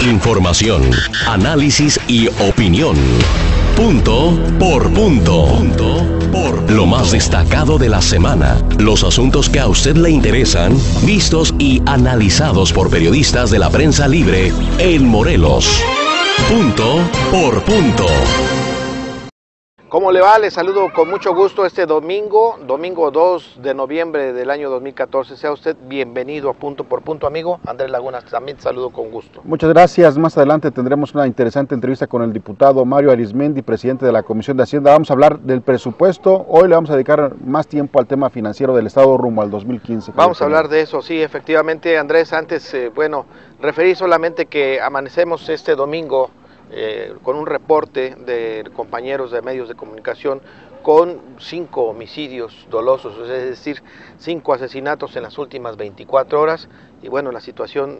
Información, análisis y opinión. Punto por punto. Lo más destacado de la semana. Los asuntos que a usted le interesan, vistos y analizados por periodistas de la prensa libre en Morelos. Punto por punto. ¿Cómo le va? Les saludo con mucho gusto este domingo 2 de noviembre del año 2014. Sea usted bienvenido a Punto por Punto, amigo. Andrés Lagunas, también te saludo con gusto. Muchas gracias. Más adelante tendremos una interesante entrevista con el diputado Mario Arizmendi, presidente de la Comisión de Hacienda. Vamos a hablar del presupuesto. Hoy le vamos a dedicar más tiempo al tema financiero del Estado rumbo al 2015. Vamos a hablar de eso, sí, efectivamente, Andrés. Antes, referir solamente que amanecemos este domingo con un reporte de compañeros de medios de comunicación con 5 homicidios dolosos, es decir, 5 asesinatos en las últimas 24 horas, y bueno, la situación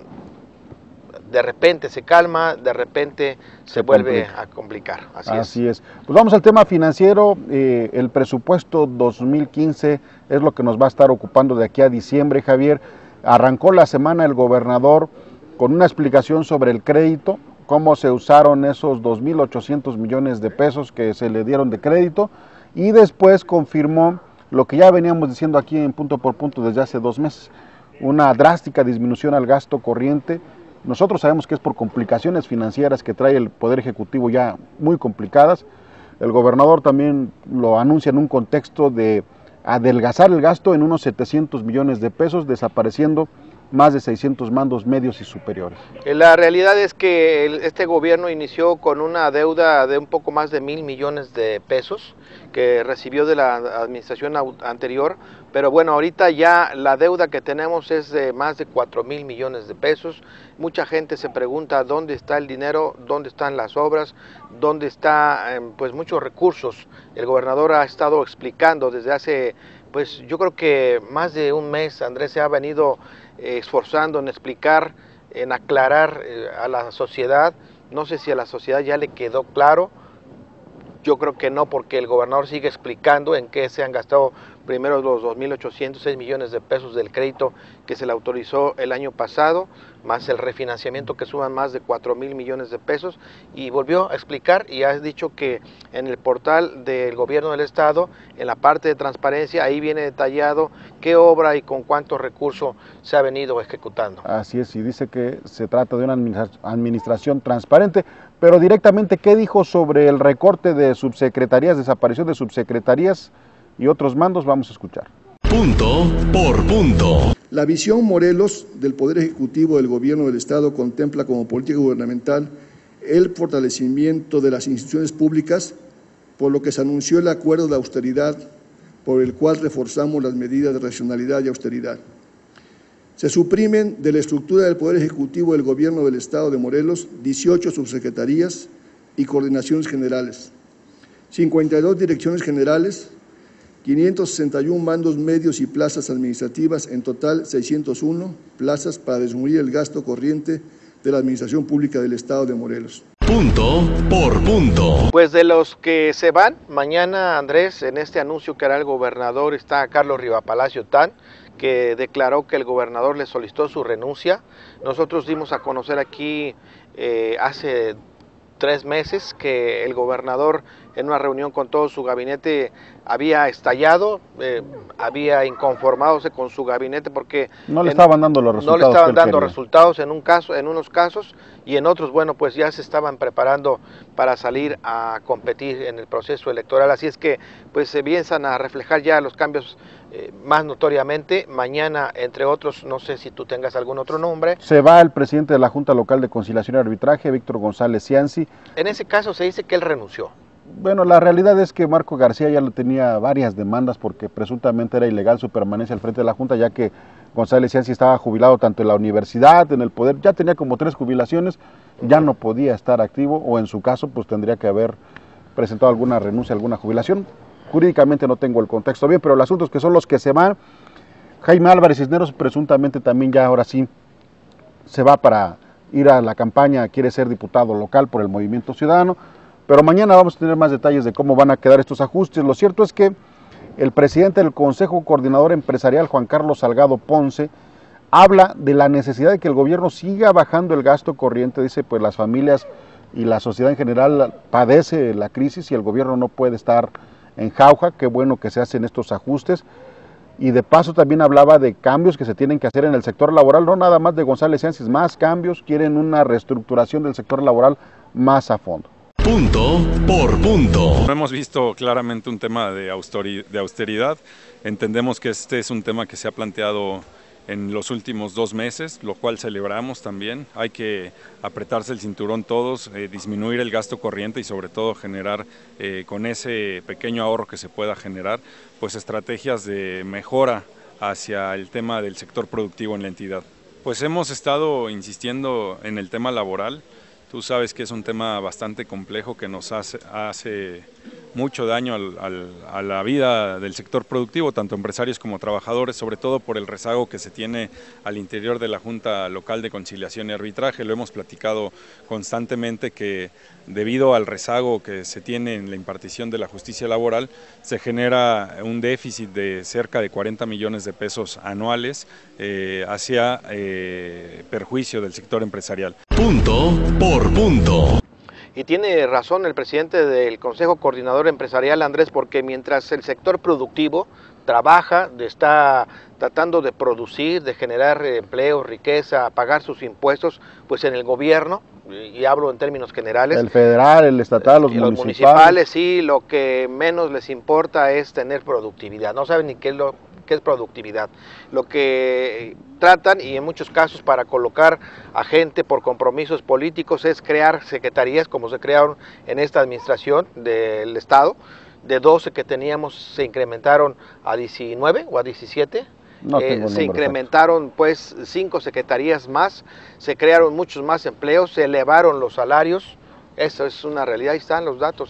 de repente se calma, de repente se vuelve a complicar. Así es. Pues vamos al tema financiero. El presupuesto 2015 es lo que nos va a estar ocupando de aquí a diciembre, Javier. Arrancó la semana el gobernador con una explicación sobre el crédito, cómo se usaron esos 2.800 millones de pesos que se le dieron de crédito, y después confirmó lo que ya veníamos diciendo aquí en Punto por Punto desde hace 2 meses, una drástica disminución al gasto corriente. Nosotros sabemos que es por complicaciones financieras que trae el Poder Ejecutivo ya muy complicadas. El gobernador también lo anuncia en un contexto de adelgazar el gasto en unos 700 millones de pesos, desapareciendo más de 600 mandos medios y superiores. La realidad es que este gobierno inició con una deuda de un poco más de 1,000 millones de pesos que recibió de la administración anterior, pero bueno, ahorita ya la deuda que tenemos es de más de 4,000 millones de pesos. Mucha gente se pregunta dónde está el dinero, dónde están las obras, dónde están muchos recursos. El gobernador ha estado explicando desde hace, yo creo que más de un mes, Andrés, se ha venido esforzando en explicar, en aclarar a la sociedad. No sé si a la sociedad ya le quedó claro. Yo creo que no, porque el gobernador sigue explicando en qué se han gastado primero los 2.806 millones de pesos del crédito que se le autorizó el año pasado, más el refinanciamiento que suman más de 4,000 millones de pesos, y volvió a explicar y ha dicho que en el portal del gobierno del estado, en la parte de transparencia, ahí viene detallado qué obra y con cuántos recursos se ha venido ejecutando. Así es, y dice que se trata de una administración transparente. Pero directamente, ¿qué dijo sobre el recorte de subsecretarías, desaparición de subsecretarías y otros mandos? Vamos a escuchar. Punto por punto. La visión Morelos del Poder Ejecutivo del Gobierno del Estado contempla como política gubernamental el fortalecimiento de las instituciones públicas, por lo que se anunció el acuerdo de austeridad, por el cual reforzamos las medidas de racionalidad y austeridad. Se suprimen de la estructura del Poder Ejecutivo del Gobierno del Estado de Morelos 18 subsecretarías y coordinaciones generales, 52 direcciones generales, 561 mandos medios y plazas administrativas, en total 601 plazas para disminuir el gasto corriente de la Administración Pública del Estado de Morelos. Punto por punto. Pues de los que se van mañana, Andrés, en este anuncio que hará el gobernador está Carlos Rivapalacio Tan, que declaró que el gobernador le solicitó su renuncia. Nosotros dimos a conocer aquí hace 3 meses que el gobernador, en una reunión con todo su gabinete, había estallado, había inconformadose con su gabinete porque no le estaban dando los resultados. No le estaban dando resultados en unos casos, y en otros, pues ya se estaban preparando para salir a competir en el proceso electoral. Así es que pues se empiezan a reflejar ya los cambios más notoriamente. Mañana, entre otros, no sé si tú tengas algún otro nombre. Se va el presidente de la Junta Local de Conciliación y Arbitraje, Víctor González Cianci. En ese caso se dice que él renunció. Bueno, la realidad es que Marco García ya lo tenía varias demandas porque presuntamente era ilegal su permanencia al frente de la Junta, ya que González Cianci estaba jubilado tanto en la universidad, en el poder, ya tenía como 3 jubilaciones, ya no podía estar activo, o en su caso pues tendría que haber presentado alguna renuncia, alguna jubilación. Jurídicamente no tengo el contexto bien, pero el asunto es que son los que se van. Jaime Álvarez Cisneros presuntamente también ya ahora sí se va para ir a la campaña, quiere ser diputado local por el Movimiento Ciudadano. Pero mañana vamos a tener más detalles de cómo van a quedar estos ajustes. Lo cierto es que el presidente del Consejo Coordinador Empresarial, Juan Carlos Salgado Ponce, habla de la necesidad de que el gobierno siga bajando el gasto corriente. Dice, pues las familias y la sociedad en general padece la crisis y el gobierno no puede estar en jauja. Qué bueno que se hacen estos ajustes. Y de paso también hablaba de cambios que se tienen que hacer en el sector laboral, no nada más de González Ciances, más cambios, quieren una reestructuración del sector laboral más a fondo. Punto por punto. Hemos visto claramente un tema de austeridad, entendemos que este es un tema que se ha planteado en los últimos 2 meses, lo cual celebramos también. Hay que apretarse el cinturón todos, disminuir el gasto corriente y sobre todo generar con ese pequeño ahorro que se pueda generar, pues estrategias de mejora hacia el tema del sector productivo en la entidad. Pues hemos estado insistiendo en el tema laboral. Tú sabes que es un tema bastante complejo que nos hace mucho daño a la vida del sector productivo, tanto empresarios como trabajadores, sobre todo por el rezago que se tiene al interior de la Junta Local de Conciliación y Arbitraje. Lo hemos platicado constantemente que debido al rezago que se tiene en la impartición de la justicia laboral, se genera un déficit de cerca de 40 millones de pesos anuales hacia perjuicio del sector empresarial. Punto por punto. Y tiene razón el presidente del Consejo Coordinador Empresarial, Andrés, porque mientras el sector productivo trabaja, está tratando de producir, de generar empleo, riqueza, pagar sus impuestos, pues en el gobierno, y hablo en términos generales, el federal, el estatal, los municipales, sí, lo que menos les importa es tener productividad, no saben ni qué es productividad. Lo que tratan, y en muchos casos para colocar a gente por compromisos políticos, es crear secretarías como se crearon en esta administración del Estado. De 12 que teníamos se incrementaron a 19 o a 17. Se incrementaron pues 5 secretarías más, se crearon muchos más empleos, se elevaron los salarios. Eso es una realidad, ahí están los datos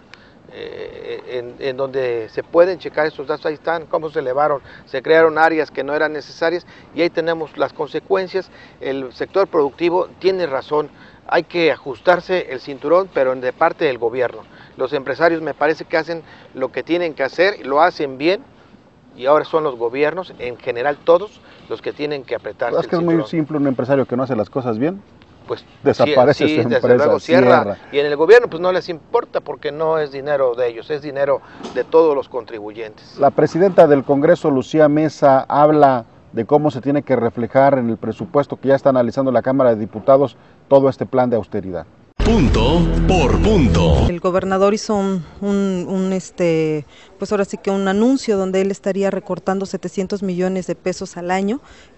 en donde se pueden checar estos datos, ahí están, cómo se elevaron, se crearon áreas que no eran necesarias y ahí tenemos las consecuencias. El sector productivo tiene razón, hay que ajustarse el cinturón, pero de parte del gobierno. Los empresarios me parece que hacen lo que tienen que hacer, lo hacen bien, y ahora son los gobiernos, en general todos, los que tienen que apretarse el cinturón. Es muy simple, un empresario que no hace las cosas bien, pues desaparece sí, su empresa, desde luego cierra. Y en el gobierno pues no les importa porque no es dinero de ellos, es dinero de todos los contribuyentes. La presidenta del Congreso, Lucía Mesa, habla de cómo se tiene que reflejar en el presupuesto que ya está analizando la Cámara de Diputados todo este plan de austeridad. Punto por punto. El gobernador hizo pues ahora sí que un anuncio donde él estaría recortando 700 millones de pesos al año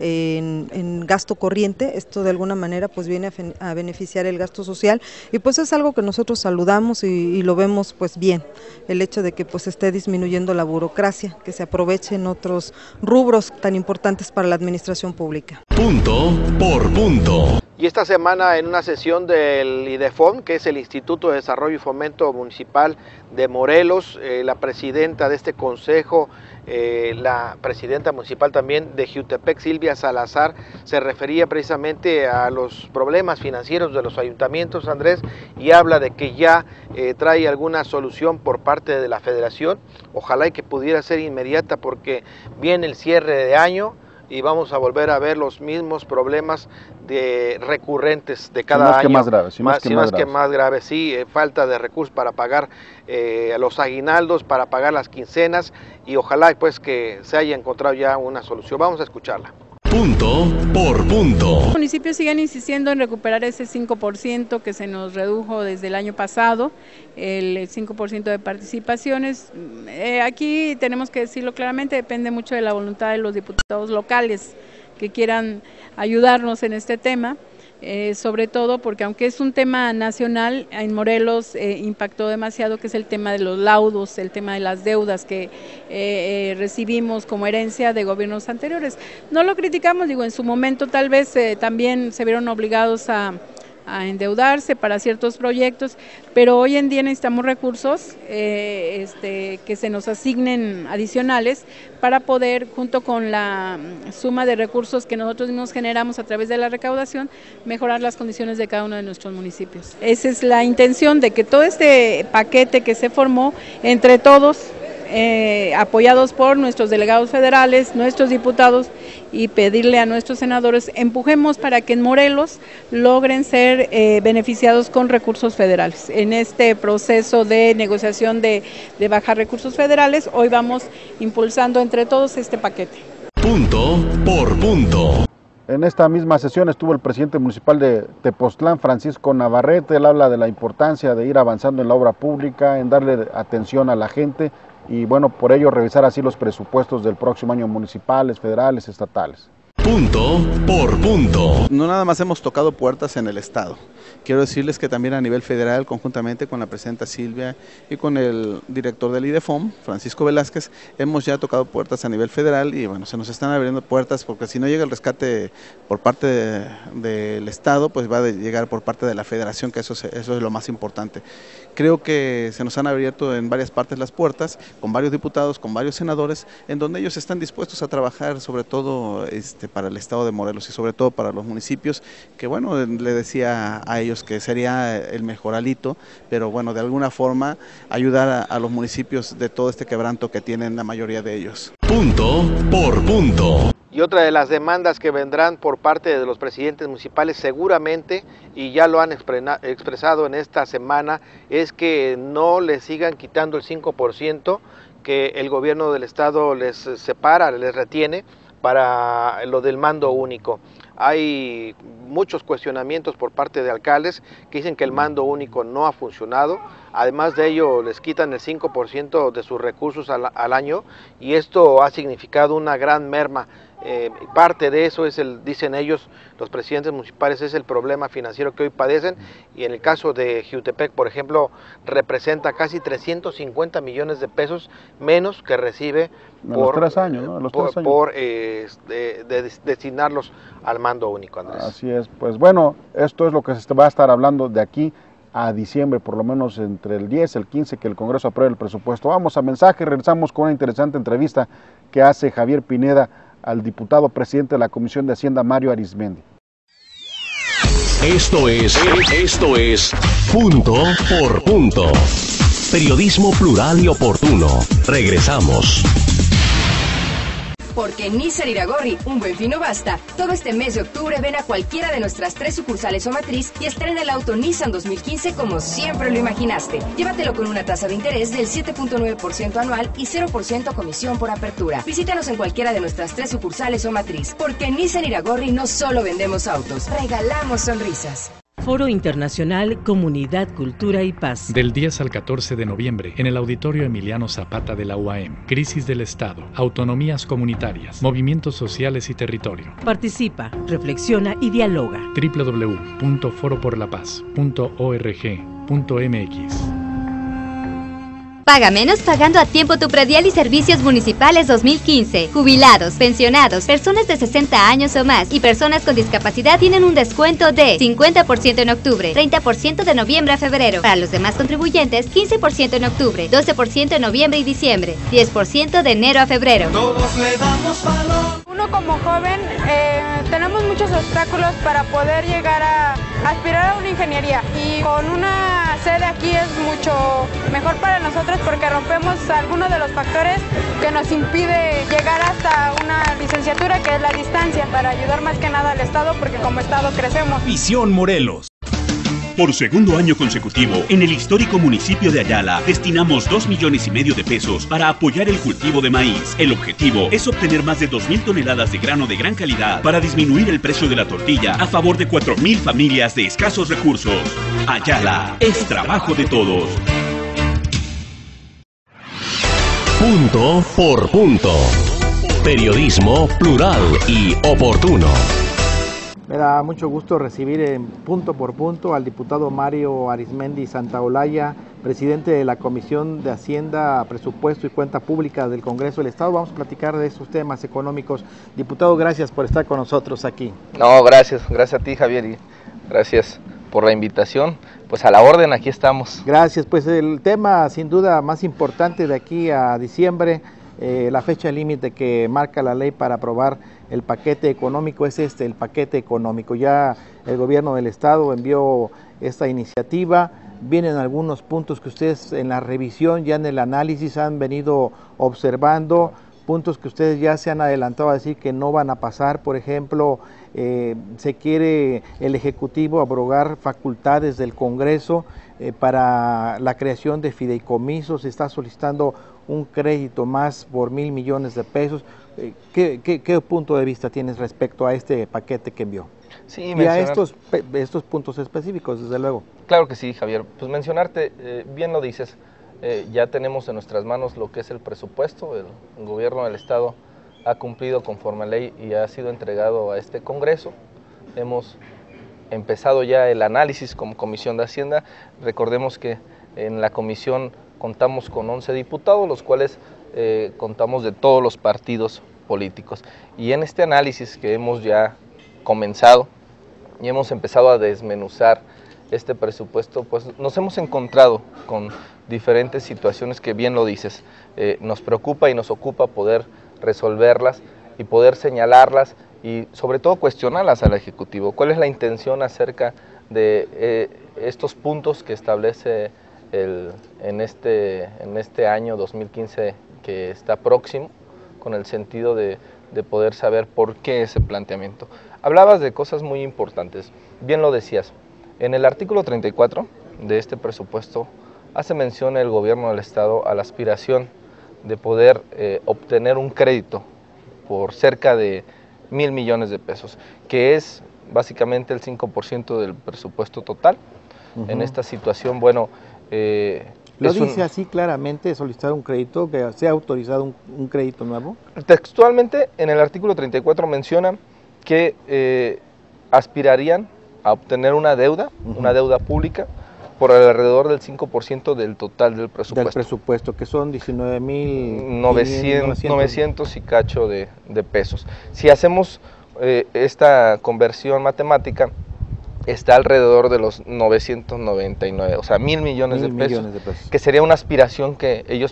en gasto corriente. Esto de alguna manera pues viene a beneficiar el gasto social y pues es algo que nosotros saludamos y lo vemos pues bien, el hecho de que pues esté disminuyendo la burocracia, que se aproveche en otros rubros tan importantes para la administración pública. Punto por punto. Y esta semana en una sesión del IDEFON, que es el Instituto de Desarrollo y Fomento Municipal de Morelos, la presidenta de este consejo, la presidenta municipal también de Jiutepec, Silvia Salazar, se refería precisamente a los problemas financieros de los ayuntamientos, Andrés, y habla de que ya trae alguna solución por parte de la federación. Ojalá y que pudiera ser inmediata porque viene el cierre de año y vamos a volver a ver los mismos problemas recurrentes de cada año. Más graves, sí, falta de recursos para pagar los aguinaldos, para pagar las quincenas y ojalá pues que se haya encontrado ya una solución. Vamos a escucharla. Punto por punto. Los municipios siguen insistiendo en recuperar ese 5% que se nos redujo desde el año pasado, el 5% de participaciones. Aquí tenemos que decirlo claramente, depende mucho de la voluntad de los diputados locales que quieran ayudarnos en este tema. Sobre todo porque aunque es un tema nacional, en Morelos impactó demasiado, que es el tema de los laudos, el tema de las deudas que recibimos como herencia de gobiernos anteriores. No lo criticamos, digo, en su momento tal vez también se vieron obligados a endeudarse para ciertos proyectos, pero hoy en día necesitamos recursos que se nos asignen adicionales para poder, junto con la suma de recursos que nosotros mismos generamos a través de la recaudación, mejorar las condiciones de cada uno de nuestros municipios. Esa es la intención, de que todo este paquete que se formó entre todos apoyados por nuestros delegados federales, nuestros diputados, y pedirle a nuestros senadores, empujemos para que en Morelos logren ser beneficiados con recursos federales. En este proceso de negociación de bajar recursos federales, hoy vamos impulsando entre todos este paquete. Punto por punto. En esta misma sesión estuvo el presidente municipal de Tepoztlán, Francisco Navarrete. Él habla de la importancia de ir avanzando en la obra pública, en darle atención a la gente y bueno, por ello revisar así los presupuestos del próximo año municipales, federales, estatales. Punto por punto. No nada más hemos tocado puertas en el estado. Quiero decirles que también a nivel federal, conjuntamente con la presidenta Silvia y con el director del IDEFOM, Francisco Velázquez, hemos ya tocado puertas a nivel federal y bueno, se nos están abriendo puertas porque si no llega el rescate por parte del estado, pues va a llegar por parte de la federación, que eso es lo más importante. Creo que se nos han abierto en varias partes las puertas, con varios diputados, con varios senadores, en donde ellos están dispuestos a trabajar sobre todo para el estado de Morelos y sobre todo para los municipios, que bueno, le decía a ellos que sería el mejor alito, pero bueno, de alguna forma ayudar a los municipios de todo este quebranto que tienen la mayoría de ellos. Punto por punto. Y otra de las demandas que vendrán por parte de los presidentes municipales seguramente, y ya lo han expresado en esta semana, es que no les sigan quitando el 5% que el gobierno del estado les separa, les retiene para lo del mando único. Hay muchos cuestionamientos por parte de alcaldes que dicen que el mando único no ha funcionado. Además de ello, les quitan el 5% de sus recursos al año y esto ha significado una gran merma. Parte de eso es dicen ellos, los presidentes municipales, es el problema financiero que hoy padecen, y en el caso de Jiutepec, por ejemplo, representa casi 350 millones de pesos menos que recibe por 3 años, ¿no? por destinarlos al mando único, Andrés. Así es, pues bueno, esto es lo que se va a estar hablando de aquí a diciembre, por lo menos entre el 10 y el 15, que el Congreso apruebe el presupuesto. Vamos a mensaje, regresamos con una interesante entrevista que hace Javier Pineda al diputado presidente de la Comisión de Hacienda, Mario Arismendi. Esto es Punto por Punto. Periodismo plural y oportuno. Regresamos. Porque en Nissan Iragorri, un buen fin no basta. Todo este mes de octubre ven a cualquiera de nuestras 3 sucursales o matriz y estrena el auto Nissan 2015 como siempre lo imaginaste. Llévatelo con una tasa de interés del 7.9% anual y 0% comisión por apertura. Visítanos en cualquiera de nuestras 3 sucursales o matriz. Porque en Nissan Iragorri no solo vendemos autos, regalamos sonrisas. Foro Internacional Comunidad, Cultura y Paz. Del 10 al 14 de noviembre, en el Auditorio Emiliano Zapata de la UAM. Crisis del Estado, autonomías comunitarias, movimientos sociales y territorio. Participa, reflexiona y dialoga. www.foroporlapaz.org.mx. Paga menos pagando a tiempo tu predial y servicios municipales 2015. Jubilados, pensionados, personas de 60 años o más y personas con discapacidad tienen un descuento de 50% en octubre, 30% de noviembre a febrero. Para los demás contribuyentes, 15% en octubre, 12% en noviembre y diciembre, 10% de enero a febrero. Todos le damos valor. Uno como joven tenemos muchos obstáculos para poder llegar a aspirar a una ingeniería, y con una sede aquí es mucho mejor para nosotros porque rompemos algunos de los factores que nos impide llegar hasta una licenciatura, que es la distancia, para ayudar más que nada al Estado, porque como Estado crecemos. Visión Morelos. Por segundo año consecutivo, en el histórico municipio de Ayala, destinamos 2,5 millones de pesos para apoyar el cultivo de maíz. El objetivo es obtener más de 2,000 toneladas de grano de gran calidad para disminuir el precio de la tortilla a favor de 4,000 familias de escasos recursos. Ayala, es trabajo de todos. Punto por punto. Periodismo plural y oportuno. Me da mucho gusto recibir en Punto por Punto al diputado Mario Arismendi Santaolalla, presidente de la Comisión de Hacienda, Presupuesto y Cuenta Pública del Congreso del Estado. Vamos a platicar de esos temas económicos. Diputado, gracias por estar con nosotros aquí. No, gracias a ti, Javier, y gracias por la invitación. Pues a la orden, aquí estamos. Gracias, pues el tema sin duda más importante de aquí a diciembre, la fecha límite que marca la ley para aprobar el paquete económico es el paquete económico. Ya el gobierno del estado envió esta iniciativa, vienen algunos puntos que ustedes en la revisión, ya en el análisis han venido observando, puntos que ustedes ya se han adelantado a decir que no van a pasar. Por ejemplo, se quiere el Ejecutivo abrogar facultades del Congreso para la creación de fideicomisos, se está solicitando un crédito más por 1,000 millones de pesos. ¿Qué punto de vista tienes respecto a este paquete que envió? Sí, y a estos puntos específicos, desde luego. Claro que sí, Javier. Pues mencionarte, bien lo dices, ya tenemos en nuestras manos lo que es el presupuesto. El gobierno del Estado ha cumplido conforme a ley y ha sido entregado a este Congreso. Hemos empezado ya el análisis como Comisión de Hacienda. Recordemos que en la comisión contamos con 11 diputados, los cuales contamos de todos los partidos políticos. Y en este análisis que hemos ya comenzado y hemos empezado a desmenuzar este presupuesto, pues nos hemos encontrado con diferentes situaciones que bien lo dices, nos preocupa y nos ocupa poder resolverlas y poder señalarlas y sobre todo cuestionarlas al Ejecutivo. ¿Cuál es la intención acerca de estos puntos que establece en este año 2015 que está próximo, con el sentido de poder saber por qué ese planteamiento? Hablabas de cosas muy importantes, bien lo decías. En el artículo 34 de este presupuesto hace mención el gobierno del Estado a la aspiración de poder obtener un crédito por cerca de 1,000 millones de pesos, que es básicamente el 5% del presupuesto total. En esta situación, bueno... ¿Lo dice así claramente, solicitar un crédito, que sea autorizado un crédito nuevo? Textualmente, en el artículo 34 menciona que aspirarían a obtener una deuda pública por alrededor del 5% del total del presupuesto. Del presupuesto, que son 19,900 y cacho de pesos. Si hacemos esta conversión matemática, está alrededor de los 999, o sea, 1,000 millones de pesos, que sería una aspiración que ellos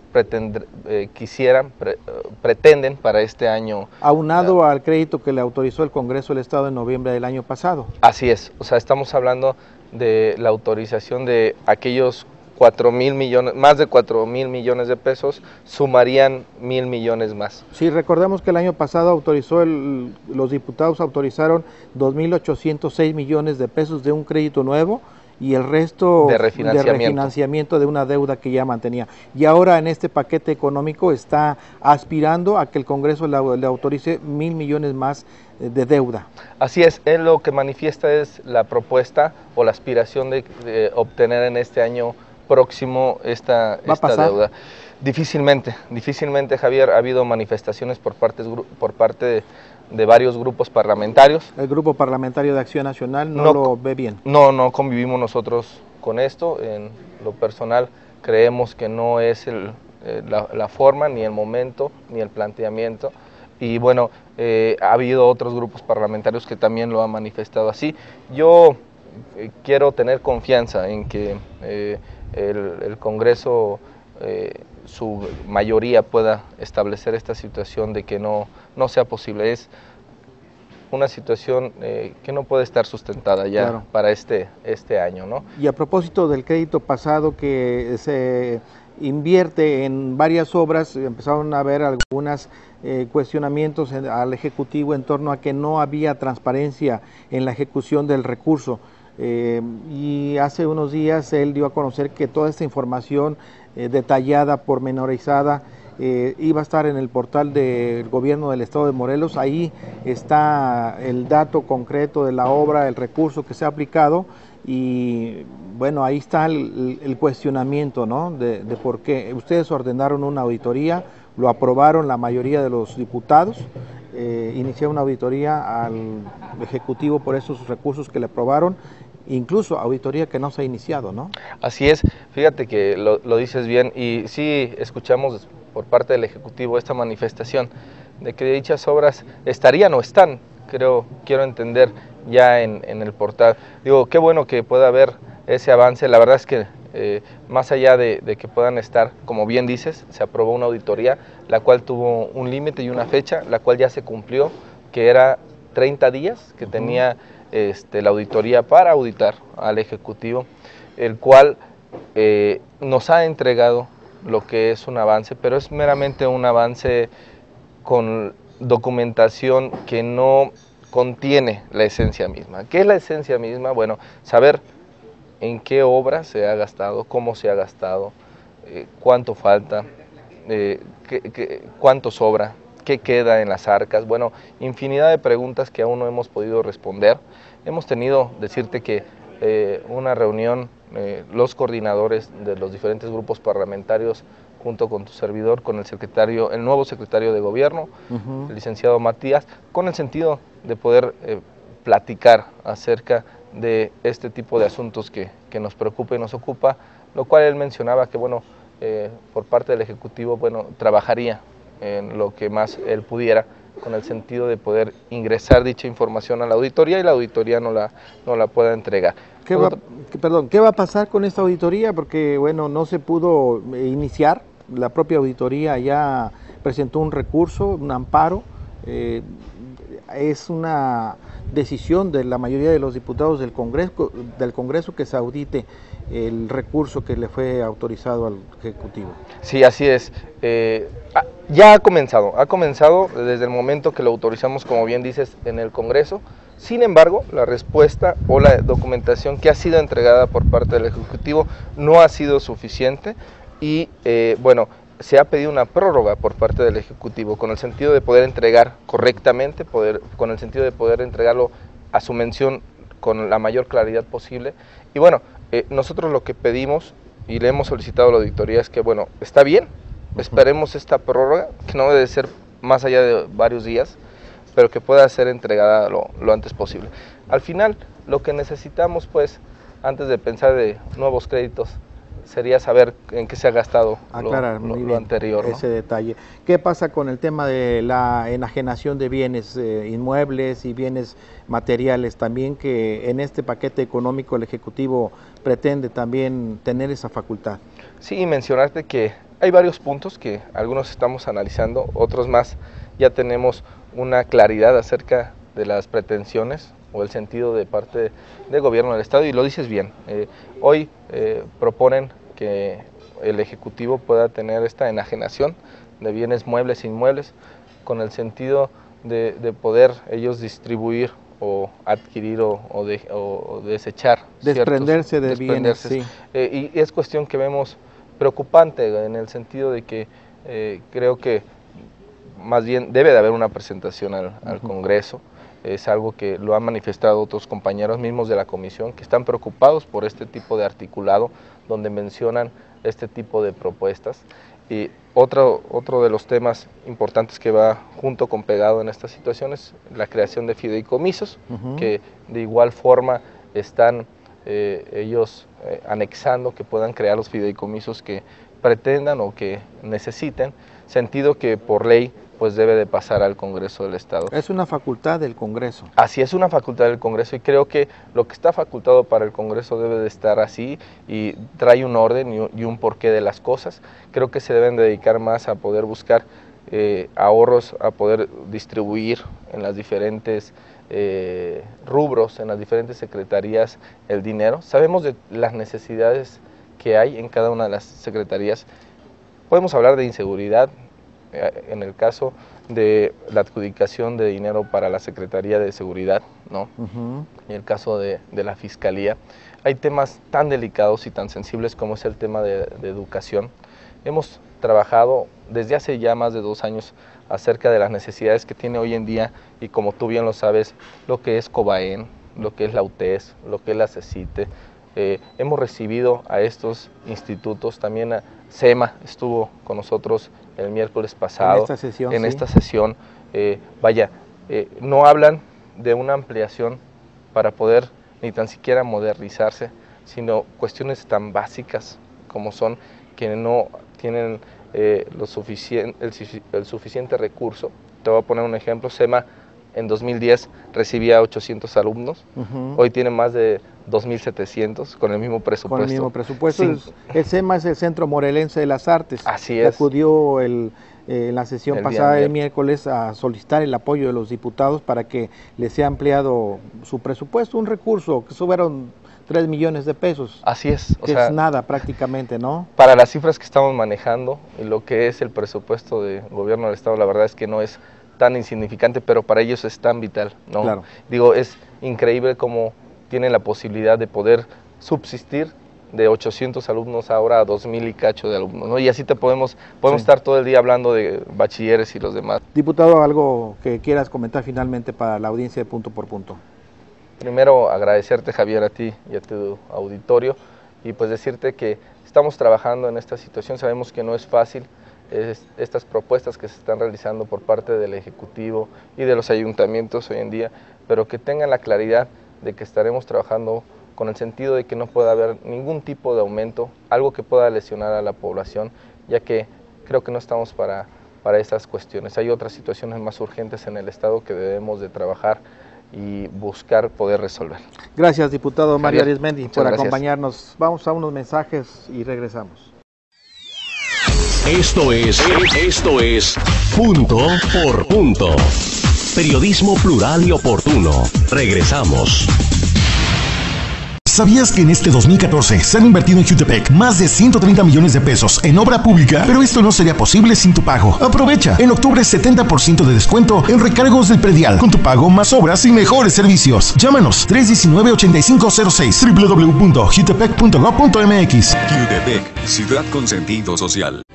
pretenden para este año. Aunado al crédito que le autorizó el Congreso del Estado en noviembre del año pasado. Así es, o sea, estamos hablando de la autorización de aquellos 4,000 millones, más de 4,000 millones de pesos, sumarían 1,000 millones más. Sí, recordemos que el año pasado autorizó los diputados autorizaron 2,806 millones de pesos de un crédito nuevo y el resto de refinanciamiento de una deuda que ya mantenía. Y ahora en este paquete económico está aspirando a que el Congreso le autorice 1,000 millones más de deuda. Así es, él lo que manifiesta es la propuesta o la aspiración de obtener en este año próximo esta deuda. Difícilmente, Javier, ha habido manifestaciones por parte de varios grupos parlamentarios. El Grupo Parlamentario de Acción Nacional no lo ve bien. No convivimos nosotros con esto. En lo personal creemos que no es la forma, ni el momento, ni el planteamiento. Y bueno, ha habido otros grupos parlamentarios que también lo han manifestado así. Yo quiero tener confianza en que el Congreso, su mayoría, pueda establecer esta situación de que no sea posible. Es una situación que no puede estar sustentada ya para este año, ¿no? Y a propósito del crédito pasado que se invierte en varias obras, empezaron a haber algunos cuestionamientos al Ejecutivo en torno a que no había transparencia en la ejecución del recurso. Y hace unos días él dio a conocer que toda esta información detallada, pormenorizada, iba a estar en el portal del gobierno del Estado de Morelos. Ahí está el dato concreto de la obra, el recurso que se ha aplicado y bueno, ahí está el cuestionamiento, ¿no? De por qué. Ustedes ordenaron una auditoría, lo aprobaron la mayoría de los diputados, iniciaron una auditoría al Ejecutivo por esos recursos que le aprobaron, incluso auditoría que no se ha iniciado, ¿no? Así es, fíjate que lo dices bien y sí escuchamos por parte del Ejecutivo esta manifestación de que dichas obras estarían o están, quiero entender, ya en el portal. Digo, qué bueno que pueda haber ese avance. La verdad es que más allá de que puedan estar, como bien dices, se aprobó una auditoría, la cual tuvo un límite y una fecha, la cual ya se cumplió, que era 30 días que tenía la auditoría para auditar al Ejecutivo, el cual nos ha entregado lo que es un avance, pero es meramente un avance con documentación que no contiene la esencia misma. ¿Qué es la esencia misma? Bueno, saber en qué obra se ha gastado, cómo se ha gastado, cuánto falta, cuánto sobra, qué queda en las arcas. Bueno, infinidad de preguntas que aún no hemos podido responder. Hemos tenido, decirte que una reunión, los coordinadores de los diferentes grupos parlamentarios, junto con tu servidor, con el nuevo secretario de Gobierno, el licenciado Matías, con el sentido de poder platicar acerca de este tipo de asuntos que nos preocupa y nos ocupa, lo cual él mencionaba que, bueno, por parte del Ejecutivo, bueno, trabajaría en lo que más él pudiera, con el sentido de poder ingresar dicha información a la auditoría y la auditoría no la pueda entregar. ¿Qué va a pasar con esta auditoría? Porque, bueno, no se pudo iniciar. La propia auditoría ya presentó un recurso, un amparo. Es una decisión de la mayoría de los diputados del Congreso que se audite el recurso que le fue autorizado al Ejecutivo. Sí, así es. Ya ha comenzado desde el momento que lo autorizamos, como bien dices, en el Congreso. Sin embargo, la respuesta o la documentación que ha sido entregada por parte del Ejecutivo no ha sido suficiente y, bueno, se ha pedido una prórroga por parte del Ejecutivo con el sentido de poder entregar correctamente, con el sentido de poder entregarlo a su mención con la mayor claridad posible. Y bueno, nosotros lo que pedimos y le hemos solicitado a la auditoría es que, bueno, está bien, esperemos esta prórroga, que no debe ser más allá de varios días, pero que pueda ser entregada lo antes posible. Al final, lo que necesitamos, pues, antes de pensar de nuevos créditos, sería saber en qué se ha gastado lo anterior, ¿no? Ese detalle. ¿Qué pasa con el tema de la enajenación de bienes inmuebles y bienes materiales también, que en este paquete económico el Ejecutivo pretende también tener esa facultad? Sí, mencionarte que hay varios puntos que algunos estamos analizando, otros más ya tenemos una claridad acerca de las pretensiones o el sentido de parte del Gobierno del Estado, y lo dices bien. Hoy proponen que el Ejecutivo pueda tener esta enajenación de bienes muebles e inmuebles con el sentido de poder ellos distribuir o adquirir o desechar. Desprenderse de bienes, sí. Y es cuestión que vemos preocupante en el sentido de que creo que más bien debe de haber una presentación al Congreso. Es algo que lo han manifestado otros compañeros mismos de la comisión, que están preocupados por este tipo de articulado, donde mencionan este tipo de propuestas. Y otro de los temas importantes que va junto con pegado en esta situación es la creación de fideicomisos, que de igual forma están ellos anexando que puedan crear los fideicomisos que pretendan o que necesiten, sentido que por ley pues debe de pasar al Congreso del Estado. Es una facultad del Congreso. Así es, una facultad del Congreso, y creo que lo que está facultado para el Congreso debe de estar así y trae un orden y un porqué de las cosas. Creo que se deben dedicar más a poder buscar ahorros, a poder distribuir en las diferentes rubros, en las diferentes secretarías el dinero. Sabemos de las necesidades que hay en cada una de las secretarías. Podemos hablar de inseguridad, en el caso de la adjudicación de dinero para la Secretaría de Seguridad, ¿no? En el caso de la Fiscalía. Hay temas tan delicados y tan sensibles como es el tema de educación. Hemos trabajado desde hace ya más de 2 años acerca de las necesidades que tiene hoy en día, y como tú bien lo sabes, lo que es COBAEN, lo que es la UTES, lo que es la CECITE. Hemos recibido a estos institutos, también a SEMA estuvo con nosotros el miércoles pasado. En esta sesión. No hablan de una ampliación para poder ni tan siquiera modernizarse, sino cuestiones tan básicas como son que no tienen el suficiente recurso. Te voy a poner un ejemplo. SEMA en 2010 recibía 800 alumnos, hoy tiene más de 2.700 con el mismo presupuesto. Con el mismo presupuesto. El SEMA es el Centro Morelense de las Artes. Así es. Acudió en la sesión pasada el miércoles a solicitar el apoyo de los diputados para que les sea ampliado su presupuesto, un recurso que subieron 3 millones de pesos. Así es. Que es nada prácticamente, ¿no? Para las cifras que estamos manejando y lo que es el presupuesto del gobierno del estado, la verdad es que no es tan insignificante, pero para ellos es tan vital, ¿no? Claro. Digo, es increíble cómo tienen la posibilidad de poder subsistir de 800 alumnos ahora a 2,000 y cacho de alumnos, ¿no? Y así podemos estar todo el día hablando de bachilleres y los demás. Diputado, ¿algo que quieras comentar finalmente para la audiencia de Punto por Punto? Primero, agradecerte, Javier, a ti y a tu auditorio, y pues decirte que estamos trabajando en esta situación. Sabemos que no es fácil estas propuestas que se están realizando por parte del Ejecutivo y de los ayuntamientos hoy en día, pero que tengan la claridad de que estaremos trabajando con el sentido de que no pueda haber ningún tipo de aumento, algo que pueda lesionar a la población, ya que creo que no estamos para esas cuestiones. Hay otras situaciones más urgentes en el Estado que debemos de trabajar y buscar poder resolver. Gracias, diputado Mario Arismendi, por gracias. Acompañarnos. Vamos a unos mensajes y regresamos. Esto es Punto por Punto. Periodismo plural y oportuno. Regresamos. ¿Sabías que en este 2014 se han invertido en Jutepec más de 130 millones de pesos en obra pública? Pero esto no sería posible sin tu pago. Aprovecha. En octubre 70% de descuento en recargos del predial. Con tu pago, más obras y mejores servicios. Llámanos 319-8506 www.jutepec.gov.mx. Jutepec, ciudad con sentido social.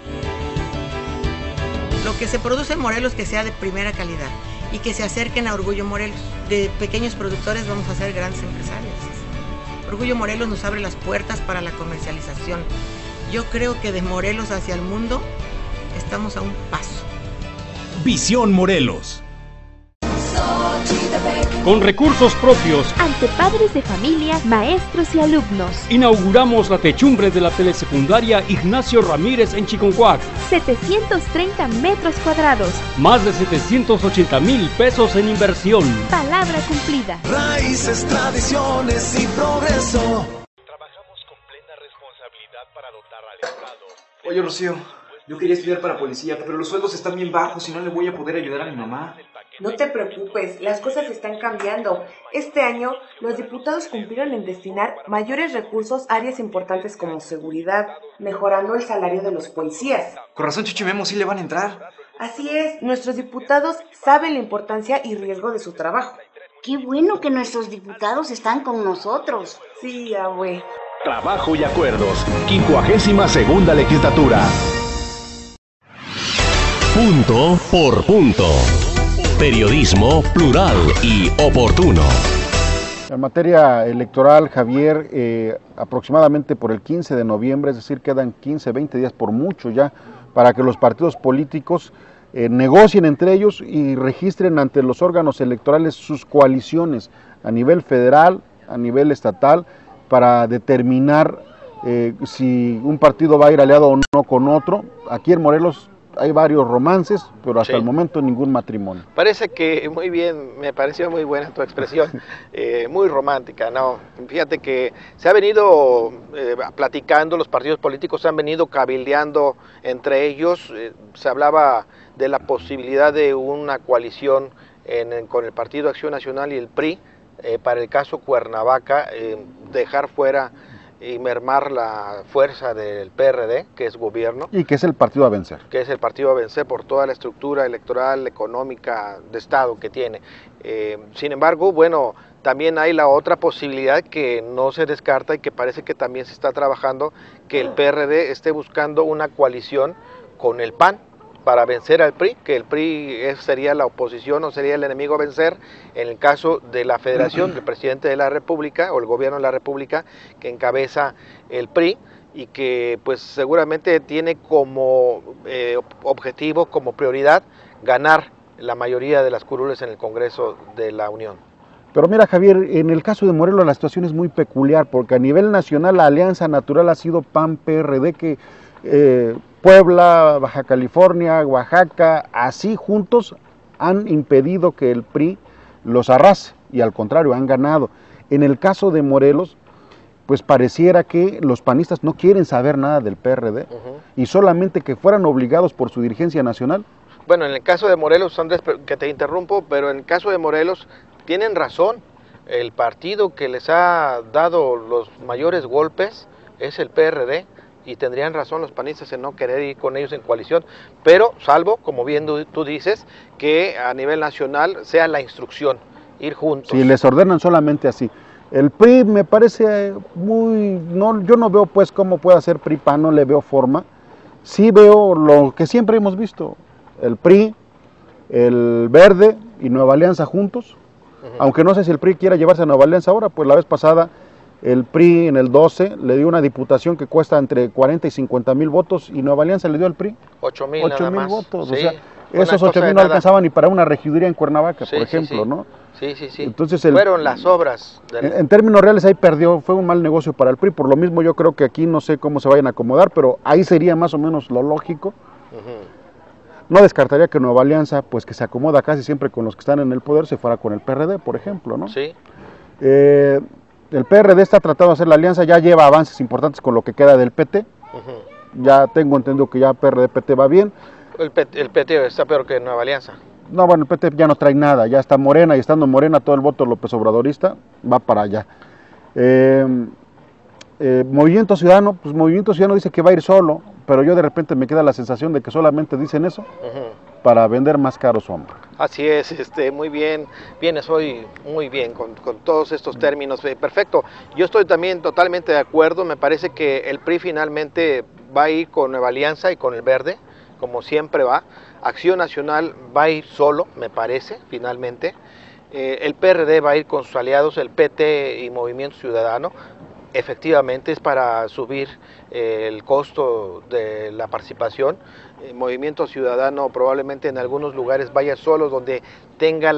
Lo que se produce en Morelos que sea de primera calidad y que se acerquen a Orgullo Morelos. De pequeños productores vamos a ser grandes empresarios. Orgullo Morelos nos abre las puertas para la comercialización. Yo creo que de Morelos hacia el mundo estamos a un paso. Visión Morelos. Con recursos propios, ante padres de familia, maestros y alumnos, inauguramos la techumbre de la telesecundaria Ignacio Ramírez en Chiconcuac. 730 metros cuadrados. Más de 780,000 pesos en inversión. Palabra cumplida. Raíces, tradiciones y progreso. Trabajamos con plena responsabilidad para dotar al Estado. Oye, Rocío, yo quería estudiar para policía, pero los sueldos están bien bajos y no le voy a poder ayudar a mi mamá. No te preocupes, las cosas están cambiando. Este año, los diputados cumplieron en destinar mayores recursos a áreas importantes como seguridad, mejorando el salario de los policías. Con razón, Chucho y Memo sí le van a entrar. Así es, nuestros diputados saben la importancia y riesgo de su trabajo. Qué bueno que nuestros diputados están con nosotros. Sí, abue. Trabajo y acuerdos. 52ª legislatura. Punto por punto. Periodismo plural y oportuno. En materia electoral, Javier, aproximadamente por el 15 de noviembre, es decir, quedan 15, 20 días por mucho ya, para que los partidos políticos negocien entre ellos y registren ante los órganos electorales sus coaliciones a nivel federal, a nivel estatal, para determinar si un partido va a ir aliado o no con otro. Aquí en Morelos hay varios romances, pero hasta el momento ningún matrimonio. Parece que muy bien, me pareció muy buena tu expresión, muy romántica, ¿no? Fíjate que se ha venido platicando, los partidos políticos se han venido cabildeando entre ellos, se hablaba de la posibilidad de una coalición con el Partido Acción Nacional y el PRI, para el caso Cuernavaca, dejar fuera y mermar la fuerza del PRD, que es gobierno. Y que es el partido a vencer. Que es el partido a vencer por toda la estructura electoral, económica, de Estado que tiene. Sin embargo, bueno, también hay la otra posibilidad que no se descarta y que parece que también se está trabajando, que el PRD esté buscando una coalición con el PAN para vencer al PRI, que el PRI sería la oposición o sería el enemigo a vencer en el caso de la federación, del presidente de la República o el gobierno de la República que encabeza el PRI y que pues seguramente tiene como objetivo, como prioridad, ganar la mayoría de las curules en el Congreso de la Unión. Pero mira, Javier, en el caso de Morelos la situación es muy peculiar porque a nivel nacional la alianza natural ha sido PAN-PRD, que Puebla, Baja California, Oaxaca, así juntos han impedido que el PRI los arrase y al contrario han ganado. En el caso de Morelos, pues pareciera que los panistas no quieren saber nada del PRD y solamente que fueran obligados por su dirigencia nacional. Bueno, en el caso de Morelos, Andrés, que te interrumpo, pero en el caso de Morelos tienen razón. el partido que les ha dado los mayores golpes es el PRD, y tendrían razón los panistas en no querer ir con ellos en coalición, pero salvo, como bien tú dices, que a nivel nacional sea la instrucción, ir juntos. Si les ordenan solamente así. El PRI me parece muy, yo no veo pues cómo puede hacer PRI PAN, no le veo forma. Sí veo lo que siempre hemos visto, el PRI, el Verde y Nueva Alianza juntos, aunque no sé si el PRI quiera llevarse a Nueva Alianza ahora, pues la vez pasada el PRI en el 12 le dio una diputación que cuesta entre 40 y 50 mil votos, y Nueva Alianza le dio al PRI 8,000 votos, sí, o sea, esos 8,000 no alcanzaban ni para una regiduría en Cuernavaca, por ejemplo, ¿no? Sí. Entonces fueron las obras. En términos reales ahí perdió, fue un mal negocio para el PRI, por lo mismo yo creo que aquí no sé cómo se vayan a acomodar, pero ahí sería más o menos lo lógico. No descartaría que Nueva Alianza, pues que se acomoda casi siempre con los que están en el poder, se fuera con el PRD, por ejemplo, ¿no? Sí. El PRD está tratando de hacer la alianza, ya lleva avances importantes con lo que queda del PT. Ya tengo entendido que ya PRD-PT va bien. El PT está peor que Nueva Alianza. No, bueno, el PT ya no trae nada, ya está Morena, y estando Morena todo el voto López Obradorista va para allá. Movimiento Ciudadano, pues Movimiento Ciudadano dice que va a ir solo, pero yo de repente me queda la sensación de que solamente dicen eso para vender más caro su hombro. Así es, muy bien, vienes hoy muy bien con todos estos términos, perfecto. Yo estoy también totalmente de acuerdo, me parece que el PRI finalmente va a ir con Nueva Alianza y con el Verde, como siempre va. Acción Nacional va a ir solo, me parece, finalmente. El PRD va a ir con sus aliados, el PT y Movimiento Ciudadano. Efectivamente es para subir el costo de la participación. Movimiento Ciudadano probablemente en algunos lugares vaya solo, donde tenga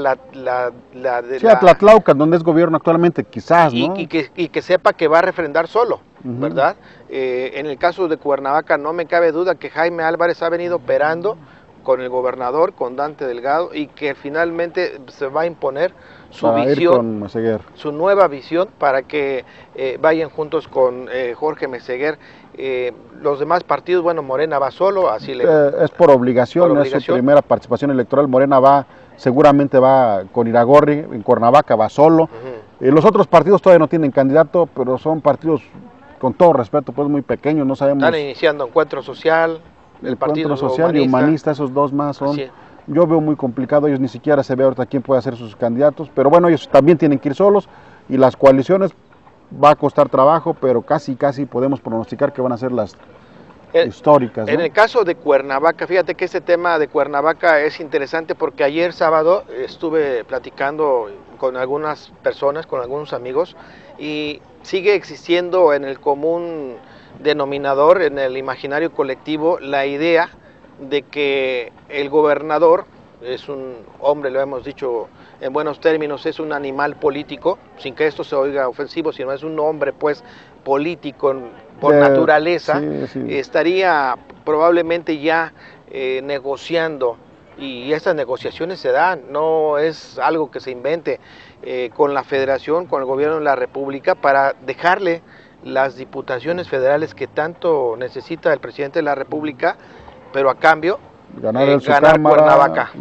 sí, a Tlatlauca, donde es gobierno actualmente, quizás, ¿no? Y que sepa que va a refrendar solo, ¿verdad? En el caso de Cuernavaca no me cabe duda que Jaime Álvarez ha venido operando con el gobernador, con Dante Delgado, y que finalmente se va a imponer su visión, su nueva visión, para que vayan juntos con Jorge Meseguer. Los demás partidos, bueno, Morena va solo, así es por obligación, es su primera participación electoral. Morena seguramente va con Iragorri, en Cuernavaca va solo. Los otros partidos todavía no tienen candidato, pero son partidos, con todo respeto, pues muy pequeños, no sabemos. Están iniciando Encuentro Social, el Partido Social y Humanista, esos dos más son. Yo veo muy complicado, ellos ni siquiera se ve ahorita quién puede hacer sus candidatos, pero bueno, ellos también tienen que ir solos, y las coaliciones va a costar trabajo, pero casi podemos pronosticar que van a ser las históricas, ¿no? En el caso de Cuernavaca, fíjate que este tema de Cuernavaca es interesante, porque ayer sábado estuve platicando con algunas personas, con algunos amigos, y sigue existiendo en el común denominador, en el imaginario colectivo, la idea de que el gobernador es un hombre, lo hemos dicho en buenos términos, es un animal político, sin que esto se oiga ofensivo, sino es un hombre pues político por naturaleza. Estaría probablemente ya negociando, y estas negociaciones se dan, no es algo que se invente, con la Federación, con el gobierno de la República, para dejarle las diputaciones federales que tanto necesita el presidente de la República, pero a cambio ganar Cuernavaca,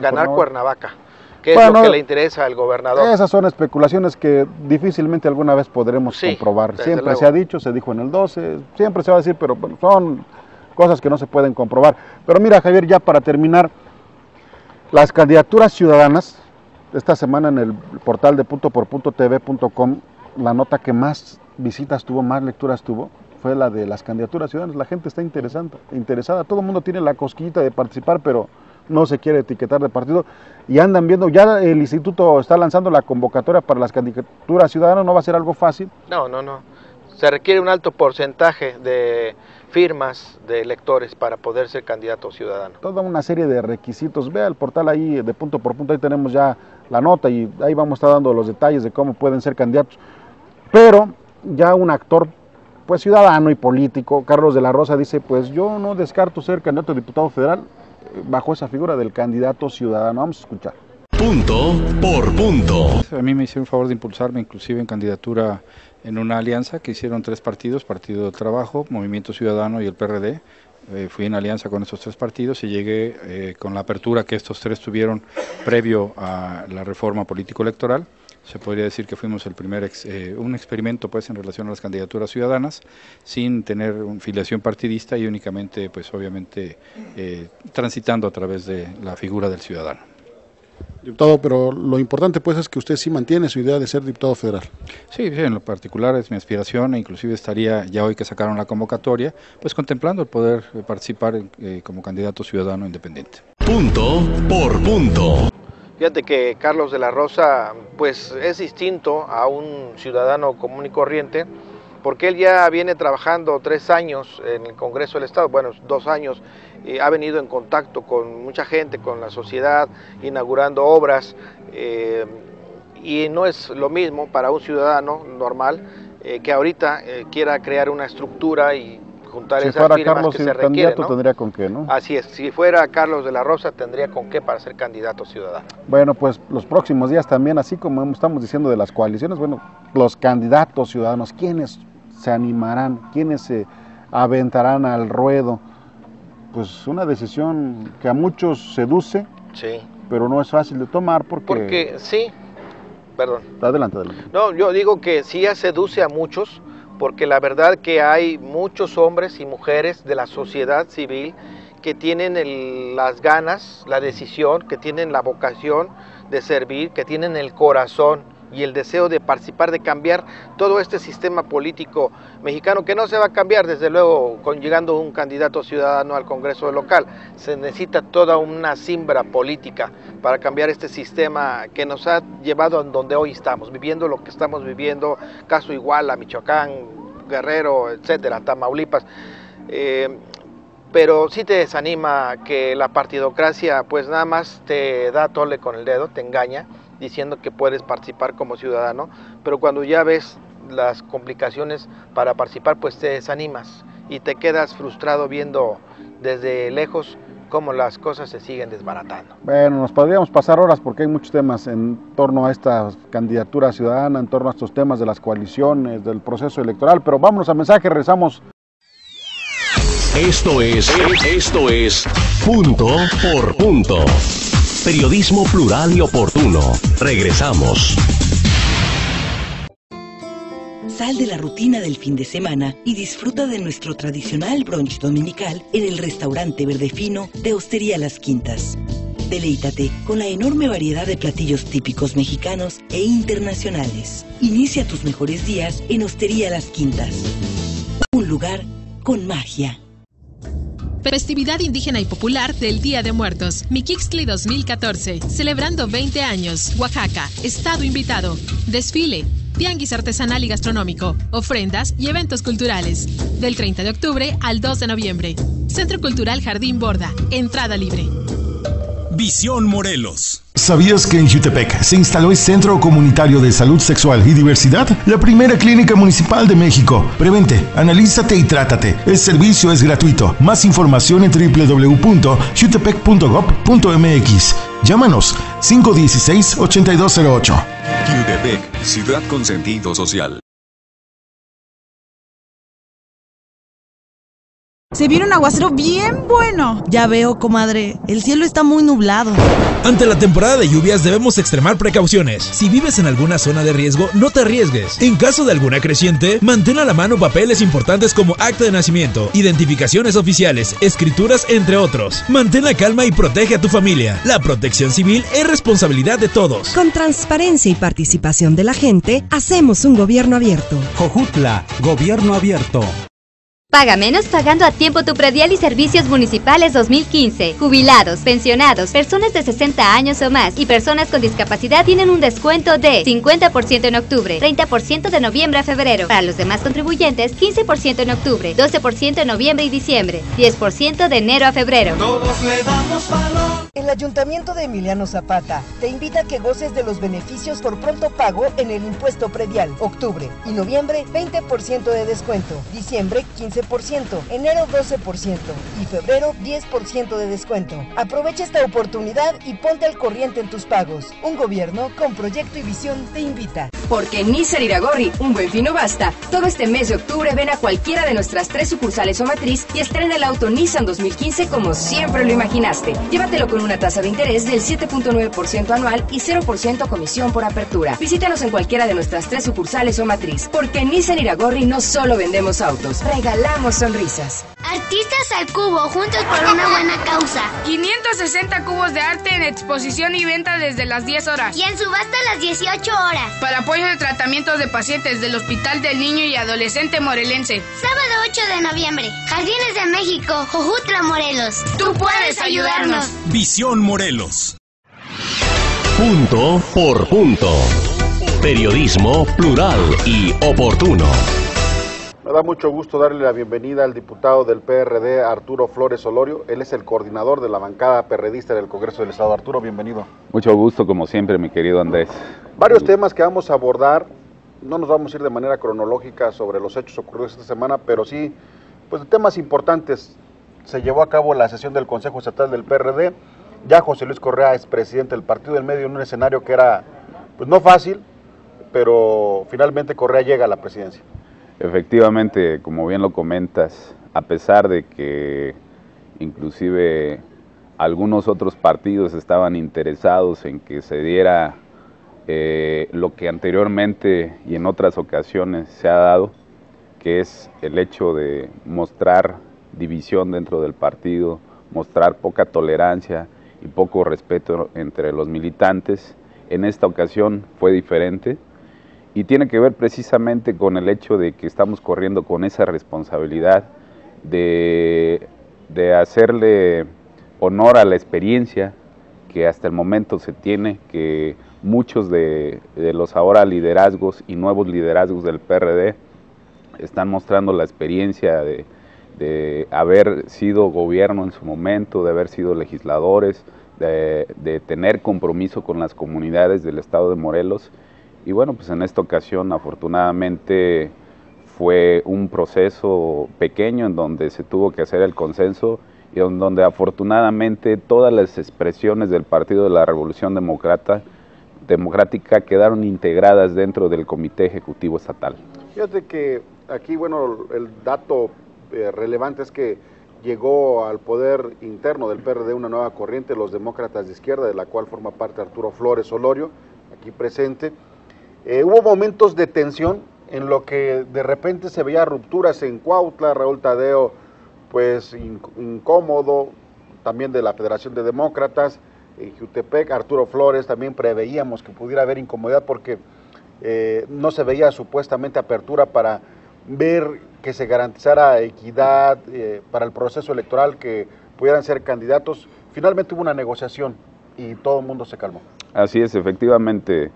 que es lo que le interesa al gobernador. Esas son especulaciones que difícilmente alguna vez podremos comprobar. Siempre se ha dicho, se dijo en el 12, siempre se va a decir, pero bueno, son cosas que no se pueden comprobar. Pero mira, Javier, ya para terminar, las candidaturas ciudadanas, esta semana en el portal de puntoporpuntotv.com, la nota que más visitas tuvo, más lecturas tuvo, fue la de las candidaturas ciudadanas. La gente está interesada, todo el mundo tiene la cosquillita de participar, pero no se quiere etiquetar de partido, y andan viendo, ya el instituto está lanzando la convocatoria para las candidaturas ciudadanas, no va a ser algo fácil. No, se requiere un alto porcentaje de firmas de electores para poder ser candidato ciudadano. Toda una serie de requisitos. Vea el portal ahí de punto por punto, ahí tenemos ya la nota, y ahí vamos a estar dando los detalles de cómo pueden ser candidatos. Pero ya un actor pues ciudadano y político, Carlos de la Rosa, dice, pues yo no descarto ser candidato a diputado federal bajo esa figura del candidato ciudadano. Vamos a escuchar. Punto por punto. A mí me hicieron un favor de impulsarme inclusive en candidatura en una alianza que hicieron tres partidos, Partido del Trabajo, Movimiento Ciudadano y el PRD. Fui en alianza con esos tres partidos y llegué con la apertura que estos tres tuvieron previo a la reforma político-electoral, Se podría decir que fuimos el primer un experimento pues en relación a las candidaturas ciudadanas, sin tener filiación partidista y únicamente pues obviamente transitando a través de la figura del ciudadano. Diputado, pero lo importante pues es que usted sí mantiene su idea de ser diputado federal. Sí, en lo particular es mi aspiración e inclusive estaría, ya hoy que sacaron la convocatoria, pues contemplando el poder participar como candidato ciudadano independiente. Punto por punto. Fíjate que Carlos de la Rosa pues es distinto a un ciudadano común y corriente, porque él ya viene trabajando 3 años en el Congreso del Estado, bueno, 2 años, ha venido en contacto con mucha gente, con la sociedad, inaugurando obras, y no es lo mismo para un ciudadano normal que ahorita quiera crear una estructura y juntar esas firmas que se requieren. Si fuera Carlos candidato, tendría con qué, ¿no? Así es, si fuera Carlos de la Rosa tendría con qué para ser candidato ciudadano. Bueno, pues los próximos días también, así como estamos diciendo de las coaliciones, bueno, los candidatos ciudadanos, ¿quiénes se animarán? ¿Quiénes se aventarán al ruedo? Pues una decisión que a muchos seduce, sí, pero no es fácil de tomar porque sí, perdón. Adelante. No, yo digo que sí ya seduce a muchos, porque la verdad que hay muchos hombres y mujeres de la sociedad civil que tienen las ganas, la decisión, que tienen la vocación de servir, que tienen el corazón y el deseo de participar, de cambiar todo este sistema político mexicano, que no se va a cambiar desde luego con llegando un candidato ciudadano al Congreso local. Se necesita toda una siembra política para cambiar este sistema que nos ha llevado a donde hoy estamos, viviendo lo que estamos viviendo, caso Iguala, Michoacán, Guerrero, etcétera, Tamaulipas. Pero sí te desanima que la partidocracia pues nada más te da tole con el dedo, te engaña, diciendo que puedes participar como ciudadano, pero cuando ya ves las complicaciones para participar, pues te desanimas y te quedas frustrado viendo desde lejos cómo las cosas se siguen desbaratando. Bueno, nos podríamos pasar horas porque hay muchos temas en torno a esta candidatura ciudadana, en torno a estos temas de las coaliciones, del proceso electoral, pero vámonos a mensaje, regresamos. Esto es Punto por Punto. Periodismo plural y oportuno. Regresamos. Sal de la rutina del fin de semana y disfruta de nuestro tradicional brunch dominical en el restaurante Verde Fino de Hostería Las Quintas. Deleítate con la enorme variedad de platillos típicos mexicanos e internacionales. Inicia tus mejores días en Hostería Las Quintas. Un lugar con magia. Festividad indígena y popular del Día de Muertos, Miquixtli 2014, celebrando 20 años, Oaxaca, estado invitado, desfile, tianguis artesanal y gastronómico, ofrendas y eventos culturales, del 30 de octubre al 2 de noviembre. Centro Cultural Jardín Borda, entrada libre. Visión Morelos. ¿Sabías que en Jutepec se instaló el Centro Comunitario de Salud Sexual y Diversidad? La primera clínica municipal de México. Prevente, analízate y trátate. El servicio es gratuito. Más información en www.jutepec.gov.mx. Llámanos 516-8208. Jutepec, ciudad con sentido social. Se viene un aguacero bien bueno. Ya veo, comadre. El cielo está muy nublado. Ante la temporada de lluvias debemos extremar precauciones. Si vives en alguna zona de riesgo, no te arriesgues. En caso de alguna creciente, mantén a la mano papeles importantes como acta de nacimiento, identificaciones oficiales, escrituras, entre otros. Mantén la calma y protege a tu familia. La protección civil es responsabilidad de todos. Con transparencia y participación de la gente, hacemos un gobierno abierto. Jojutla, gobierno abierto. Paga menos pagando a tiempo tu predial y servicios municipales 2015. Jubilados, pensionados, personas de 60 años o más y personas con discapacidad tienen un descuento de 50% en octubre, 30% de noviembre a febrero. Para los demás contribuyentes, 15% en octubre, 12% en noviembre y diciembre, 10% de enero a febrero. Todos le damos valor. El Ayuntamiento de Emiliano Zapata te invita a que goces de los beneficios por pronto pago en el impuesto predial. Octubre y noviembre, 20% de descuento. Diciembre, 15% 15%, enero 12% y febrero 10% de descuento. Aprovecha esta oportunidad y ponte al corriente en tus pagos. Un gobierno con proyecto y visión te invita. Porque en Nissan Iragorri, un buen fin no basta. Todo este mes de octubre ven a cualquiera de nuestras 3 sucursales o matriz y estrena el auto Nissan 2015 como siempre lo imaginaste. Llévatelo con una tasa de interés del 7.9% anual y 0% comisión por apertura. Visítanos en cualquiera de nuestras 3 sucursales o matriz. Porque en Nissan Iragorri no solo vendemos autos, regalamos sonrisas. Artistas al cubo, juntos por una buena causa. 560 cubos de arte en exposición y venta desde las 10 horas. Y en subasta a las 18 horas. Para apoyo de tratamientos de pacientes del Hospital del Niño y Adolescente Morelense. Sábado 8 de noviembre, Jardines de México, Jojutla, Morelos. Tú puedes ayudarnos. Visión Morelos. Punto por punto. Periodismo plural y oportuno. Me da mucho gusto darle la bienvenida al diputado del PRD, Arturo Flores Olorio. Él es el coordinador de la bancada perredista del Congreso del Estado. Arturo, bienvenido. Mucho gusto, como siempre, mi querido Andrés. Varios temas que vamos a abordar. No nos vamos a ir de manera cronológica sobre los hechos ocurridos esta semana, pero sí, pues temas importantes. Se llevó a cabo la sesión del Consejo Estatal del PRD. Ya José Luis Correa es presidente del Partido del Medio en un escenario que era, pues no fácil, pero finalmente Correa llega a la presidencia. Efectivamente, como bien lo comentas, a pesar de que inclusive algunos otros partidos estaban interesados en que se diera lo que anteriormente y en otras ocasiones se ha dado, que es el hecho de mostrar división dentro del partido, mostrar poca tolerancia y poco respeto entre los militantes, en esta ocasión fue diferente. Y tiene que ver precisamente con el hecho de que estamos corriendo con esa responsabilidad de hacerle honor a la experiencia que hasta el momento se tiene, que muchos de los ahora liderazgos y nuevos liderazgos del PRD están mostrando la experiencia de haber sido gobierno en su momento, de haber sido legisladores, de tener compromiso con las comunidades del estado de Morelos. Y bueno, pues en esta ocasión afortunadamente fue un proceso pequeño en donde se tuvo que hacer el consenso y en donde afortunadamente todas las expresiones del Partido de la Revolución Democrática quedaron integradas dentro del Comité Ejecutivo Estatal. Fíjate que aquí, bueno, el dato relevante es que llegó al poder interno del PRD una nueva corriente, los demócratas de izquierda, de la cual forma parte Arturo Flores Olorio, aquí presente. Hubo momentos de tensión en lo que de repente se veía rupturas en Cuautla, Raúl Tadeo pues incómodo, también de la Federación de Demócratas, en Jutepec, Arturo Flores, también preveíamos que pudiera haber incomodidad porque no se veía supuestamente apertura para ver que se garantizara equidad para el proceso electoral, que pudieran ser candidatos. Finalmente hubo una negociación y todo el mundo se calmó. Así es, efectivamente.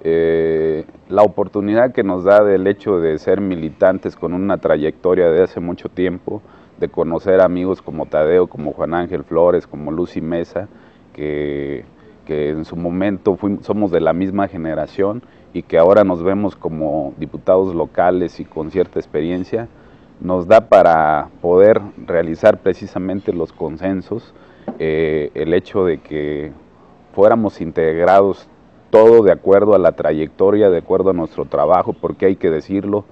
La oportunidad que nos da del hecho de ser militantes con una trayectoria de hace mucho tiempo, de conocer amigos como Tadeo, como Juan Ángel Flores, como Lucy Mesa, que en su momento somos de la misma generación y que ahora nos vemos como diputados locales y con cierta experiencia, nos da para poder realizar precisamente los consensos, el hecho de que fuéramos integrados todo de acuerdo a la trayectoria, de acuerdo a nuestro trabajo, porque hay que decirlo,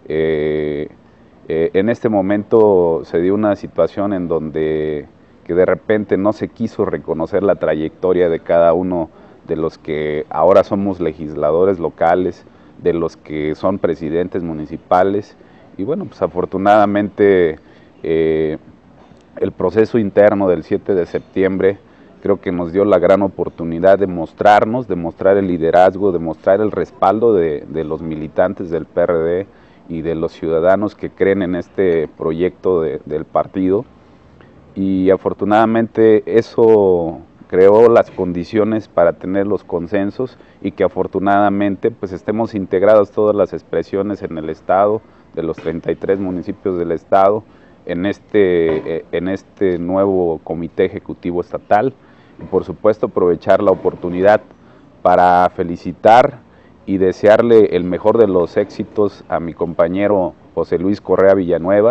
en este momento se dio una situación en donde que de repente no se quiso reconocer la trayectoria de cada uno de los que ahora somos legisladores locales, de los que son presidentes municipales, y bueno, pues afortunadamente el proceso interno del 7 de septiembre creo que nos dio la gran oportunidad de mostrarnos, de mostrar el liderazgo, de mostrar el respaldo de los militantes del PRD y de los ciudadanos que creen en este proyecto del partido. Y afortunadamente eso creó las condiciones para tener los consensos y que afortunadamente pues estemos integrados todas las expresiones en el estado, de los 33 municipios del estado, en este nuevo comité ejecutivo estatal. Y por supuesto aprovechar la oportunidad para felicitar y desearle el mejor de los éxitos a mi compañero José Luis Correa Villanueva,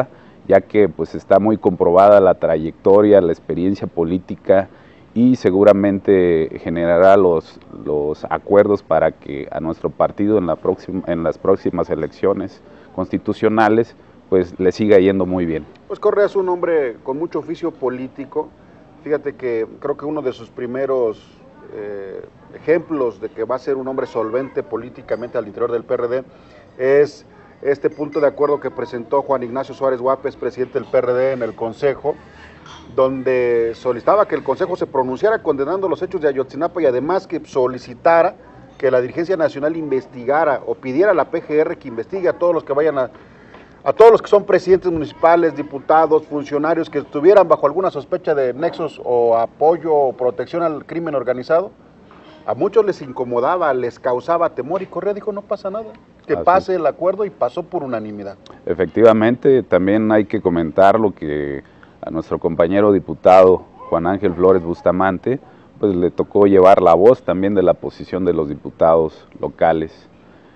ya que pues está muy comprobada la trayectoria, la experiencia política y seguramente generará los acuerdos para que a nuestro partido en las próximas elecciones constitucionales pues le siga yendo muy bien. Pues Correa es un hombre con mucho oficio político. Fíjate que creo que uno de sus primeros ejemplos de que va a ser un hombre solvente políticamente al interior del PRD es este punto de acuerdo que presentó Juan Ignacio Suárez Guapes, presidente del PRD, en el Consejo, donde solicitaba que el Consejo se pronunciara condenando los hechos de Ayotzinapa y además que solicitara que la dirigencia nacional investigara o pidiera a la PGR que investigue a todos los que vayan a todos los que son presidentes municipales, diputados, funcionarios que estuvieran bajo alguna sospecha de nexos o apoyo o protección al crimen organizado. A muchos les incomodaba, les causaba temor y Correa dijo no pasa nada, que pase el acuerdo y pasó por unanimidad. Efectivamente, también hay que comentar lo que a nuestro compañero diputado Juan Ángel Flores Bustamante, pues le tocó llevar la voz también de la posición de los diputados locales.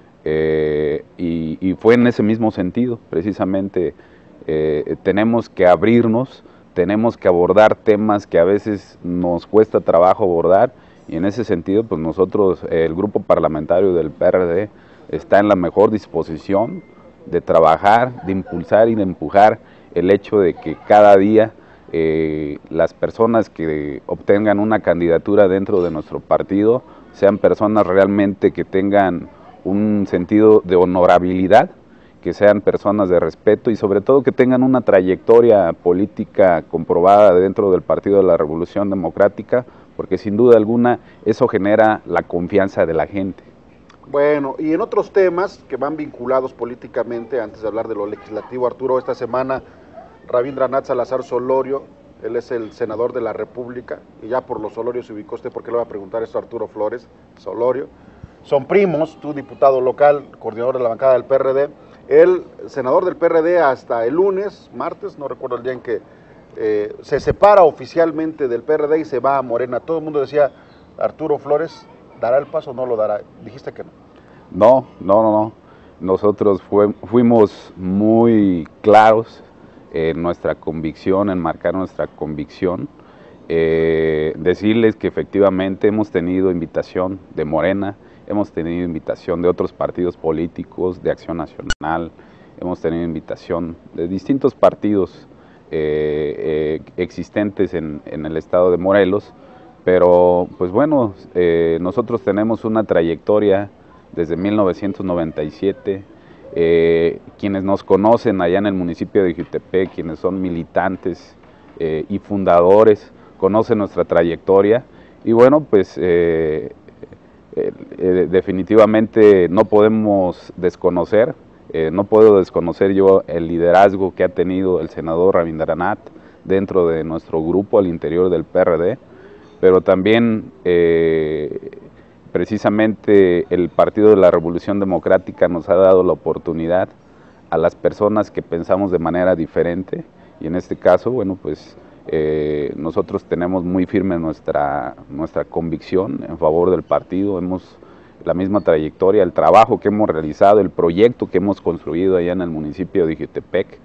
Y fue en ese mismo sentido, precisamente tenemos que abrirnos, tenemos que abordar temas que a veces nos cuesta trabajo abordar y en ese sentido pues nosotros, el grupo parlamentario del PRD está en la mejor disposición de trabajar, de impulsar y de empujar el hecho de que cada día las personas que obtengan una candidatura dentro de nuestro partido sean personas realmente que tengan un sentido de honorabilidad, que sean personas de respeto y sobre todo que tengan una trayectoria política comprobada dentro del Partido de la Revolución Democrática, porque sin duda alguna eso genera la confianza de la gente. Bueno, y en otros temas que van vinculados políticamente, antes de hablar de lo legislativo, Arturo, esta semana Rabindranath Salazar Solorio, él es el senador de la República, y ya por los Solorios se ubicó usted, porque le va a preguntar esto a Arturo Flores Solorio. Son primos, tú diputado local, coordinador de la bancada del PRD, él senador del PRD hasta el lunes, martes, no recuerdo el día en que se separa oficialmente del PRD y se va a Morena. Todo el mundo decía, Arturo Flores, ¿dará el paso o no lo dará? Dijiste que no. No. Nosotros fuimos muy claros en nuestra convicción, en marcar nuestra convicción. Decirles que efectivamente hemos tenido invitación de Morena, hemos tenido invitación de otros partidos políticos, de Acción Nacional, hemos tenido invitación de distintos partidos existentes en el estado de Morelos, pero pues bueno, nosotros tenemos una trayectoria desde 1997, quienes nos conocen allá en el municipio de Ixtepec, quienes son militantes y fundadores, conocen nuestra trayectoria y bueno, pues definitivamente no podemos desconocer, no puedo desconocer yo el liderazgo que ha tenido el senador Rabindranath dentro de nuestro grupo al interior del PRD, pero también precisamente el Partido de la Revolución Democrática nos ha dado la oportunidad a las personas que pensamos de manera diferente y en este caso, bueno, pues nosotros tenemos muy firme nuestra convicción en favor del partido, hemos la misma trayectoria, el trabajo que hemos realizado, el proyecto que hemos construido allá en el municipio de Ixtepec,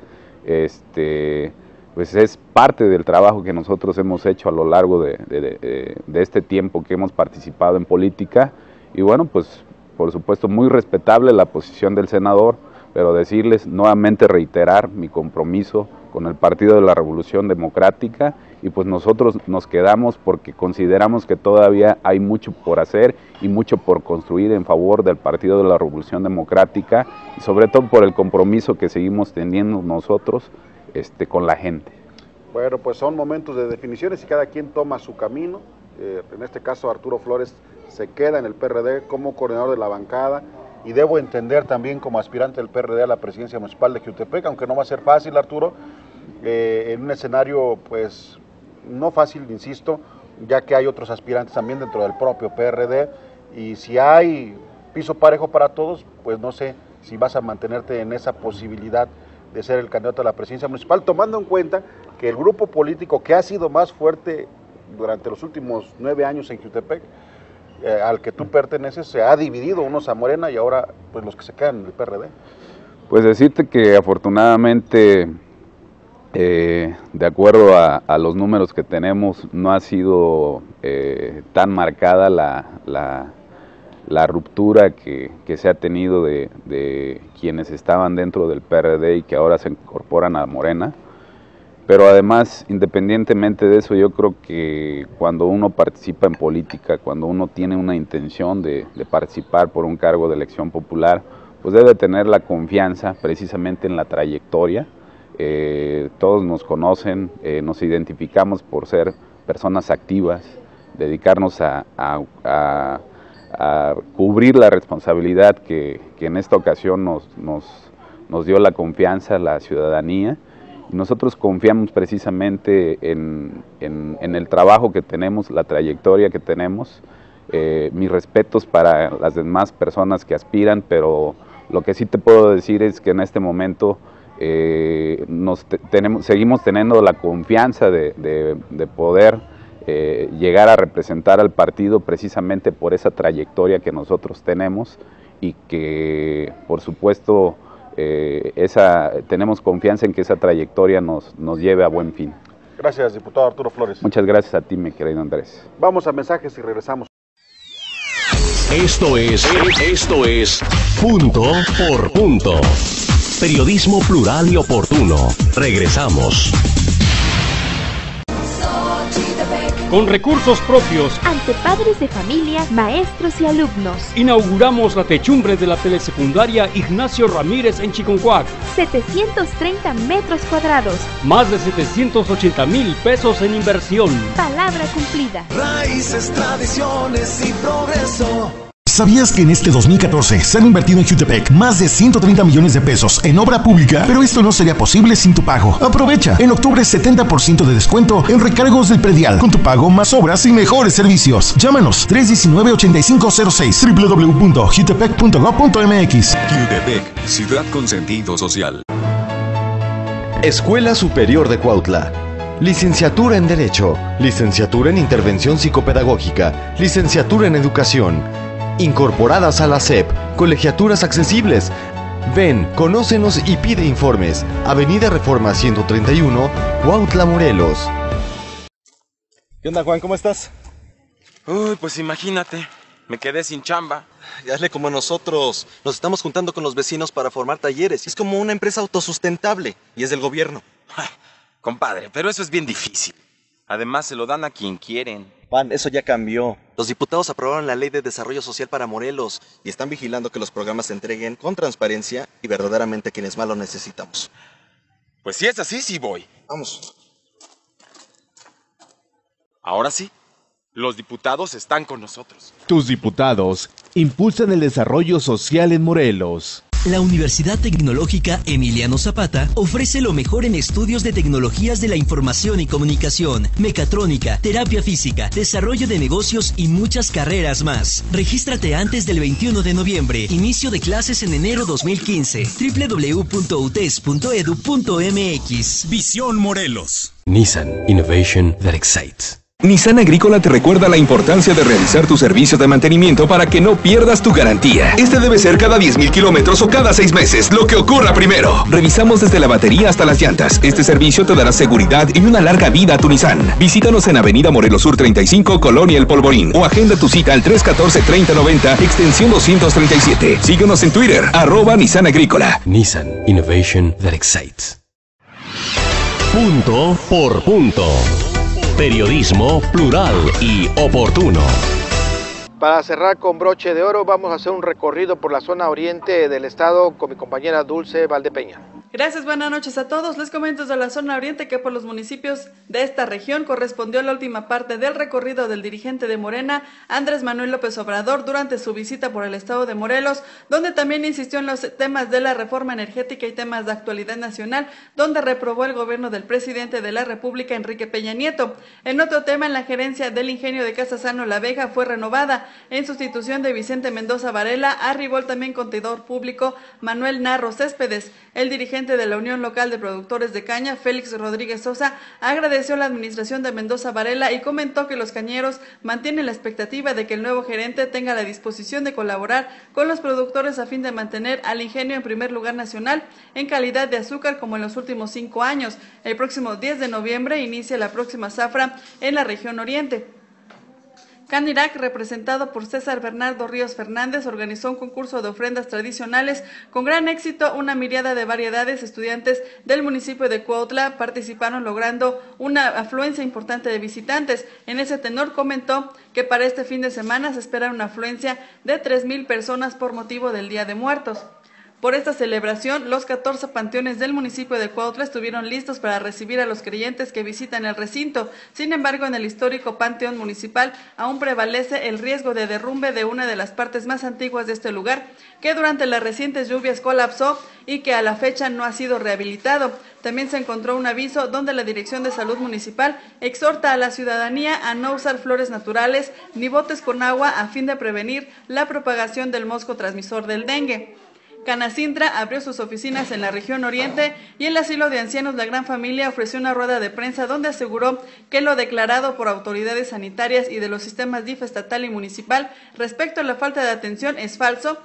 pues es parte del trabajo que nosotros hemos hecho a lo largo de este tiempo que hemos participado en política y bueno, pues por supuesto muy respetable la posición del senador, pero decirles nuevamente, reiterar mi compromiso con el Partido de la Revolución Democrática y pues nosotros nos quedamos porque consideramos que todavía hay mucho por hacer y mucho por construir en favor del Partido de la Revolución Democrática y sobre todo por el compromiso que seguimos teniendo nosotros con la gente. Bueno, pues son momentos de definiciones y cada quien toma su camino. En este caso Arturo Flores se queda en el PRD como coordinador de la bancada y debo entender también como aspirante del PRD a la presidencia municipal de Ixtepec, aunque no va a ser fácil, Arturo, en un escenario pues no fácil, insisto, ya que hay otros aspirantes también dentro del propio PRD y si hay piso parejo para todos, pues no sé si vas a mantenerte en esa posibilidad de ser el candidato a la presidencia municipal, tomando en cuenta que el grupo político que ha sido más fuerte durante los últimos 9 años en Ixtepec, al que tú perteneces, se ha dividido, unos a Morena y ahora pues los que se quedan en el PRD. Pues decirte que afortunadamente de acuerdo a los números que tenemos, no ha sido tan marcada la ruptura que se ha tenido de quienes estaban dentro del PRD y que ahora se incorporan a Morena. Pero además, independientemente de eso, yo creo que cuando uno participa en política, cuando uno tiene una intención de participar por un cargo de elección popular, pues debe tener la confianza precisamente en la trayectoria. Todos nos conocen, nos identificamos por ser personas activas, dedicarnos a cubrir la responsabilidad que en esta ocasión nos dio la confianza la ciudadanía. Nosotros confiamos precisamente en el trabajo que tenemos, la trayectoria que tenemos. Mis respetos para las demás personas que aspiran, pero lo que sí te puedo decir es que en este momento seguimos teniendo la confianza de poder llegar a representar al partido precisamente por esa trayectoria que nosotros tenemos y que, por supuesto, tenemos confianza en que esa trayectoria nos lleve a buen fin. Gracias, diputado Arturo Flores. Muchas gracias a ti, mi querido Andrés. Vamos a mensajes y regresamos. Esto es Punto por Punto. Periodismo plural y oportuno. Regresamos. Con recursos propios, ante padres de familia, maestros y alumnos, inauguramos la techumbre de la telesecundaria Ignacio Ramírez en Chiconcuac. 730 metros cuadrados. Más de 780,000 pesos en inversión. Palabra cumplida. Raíces, tradiciones y progreso. ¿Sabías que en este 2014 se han invertido en Jutepec más de 130 millones de pesos en obra pública? Pero esto no sería posible sin tu pago. Aprovecha. En octubre 70% de descuento en recargos del predial. Con tu pago, más obras y mejores servicios. Llámanos 319-8506 www.jutepec.gov.mx. Jutepec, ciudad con sentido social. Escuela Superior de Cuautla. Licenciatura en Derecho, licenciatura en Intervención Psicopedagógica, licenciatura en Educación. Incorporadas a la SEP, colegiaturas accesibles. Ven, conócenos y pide informes. Avenida Reforma 131, Cuautla, Morelos. ¿Qué onda, Juan? ¿Cómo estás? Uy, pues imagínate, me quedé sin chamba. Hazle como nosotros. Nos estamos juntando con los vecinos para formar talleres. Es como una empresa autosustentable y es del gobierno. Compadre, pero eso es bien difícil. Además, se lo dan a quien quieren. Juan, eso ya cambió. Los diputados aprobaron la Ley de Desarrollo Social para Morelos y están vigilando que los programas se entreguen con transparencia y verdaderamente a quienes más lo necesitamos. Pues si es así, sí voy. Vamos. Ahora sí, los diputados están con nosotros. Tus diputados impulsan el desarrollo social en Morelos. La Universidad Tecnológica Emiliano Zapata ofrece lo mejor en estudios de tecnologías de la información y comunicación, mecatrónica, terapia física, desarrollo de negocios y muchas carreras más. Regístrate antes del 21 de noviembre. Inicio de clases en enero 2015. www.utes.edu.mx. Visión Morelos. Nissan Innovation that excites. Nissan Agrícola te recuerda la importancia de realizar tu servicio de mantenimiento para que no pierdas tu garantía. Este debe ser cada 10,000 kilómetros o cada 6 meses, lo que ocurra primero. Revisamos desde la batería hasta las llantas. Este servicio te dará seguridad y una larga vida a tu Nissan. Visítanos en Avenida Morelos Sur 35, Colonia El Polvorín, o agenda tu cita al 314-3090, extensión 237. Síguenos en Twitter, @Nissan Agrícola. Nissan Innovation that excites. Punto por punto. Periodismo plural y oportuno. Para cerrar con broche de oro, vamos a hacer un recorrido por la zona oriente del estado con mi compañera Dulce Valdepeña. Gracias, buenas noches a todos. Les comento desde la zona oriente que por los municipios de esta región correspondió la última parte del recorrido del dirigente de Morena, Andrés Manuel López Obrador, durante su visita por el estado de Morelos, donde también insistió en los temas de la reforma energética y temas de actualidad nacional, donde reprobó el gobierno del presidente de la República, Enrique Peña Nieto. En otro tema, en la gerencia del ingenio de Casasano La Vega fue renovada. En sustitución de Vicente Mendoza Varela, arribó el también contador público Manuel Narro Céspedes. El dirigente dirigente de la Unión Local de Productores de Caña, Félix Rodríguez Sosa, agradeció a la administración de Mendoza Varela y comentó que los cañeros mantienen la expectativa de que el nuevo gerente tenga la disposición de colaborar con los productores a fin de mantener al ingenio en primer lugar nacional en calidad de azúcar como en los últimos 5 años. El próximo 10 de noviembre inicia la próxima zafra en la región oriente. Canirac, representado por César Bernardo Ríos Fernández, organizó un concurso de ofrendas tradicionales con gran éxito. Una miríada de variedades. Estudiantes del municipio de Cuautla participaron, logrando una afluencia importante de visitantes. En ese tenor comentó que para este fin de semana se espera una afluencia de 3,000 personas por motivo del Día de Muertos. Por esta celebración, los 14 panteones del municipio de Cuautla estuvieron listos para recibir a los creyentes que visitan el recinto. Sin embargo, en el histórico panteón municipal aún prevalece el riesgo de derrumbe de una de las partes más antiguas de este lugar, que durante las recientes lluvias colapsó y que a la fecha no ha sido rehabilitado. También se encontró un aviso donde la Dirección de Salud Municipal exhorta a la ciudadanía a no usar flores naturales ni botes con agua a fin de prevenir la propagación del mosco transmisor del dengue. Canacintra abrió sus oficinas en la región oriente y el asilo de ancianos La Gran Familia ofreció una rueda de prensa donde aseguró que lo declarado por autoridades sanitarias y de los sistemas DIF estatal y municipal respecto a la falta de atención es falso,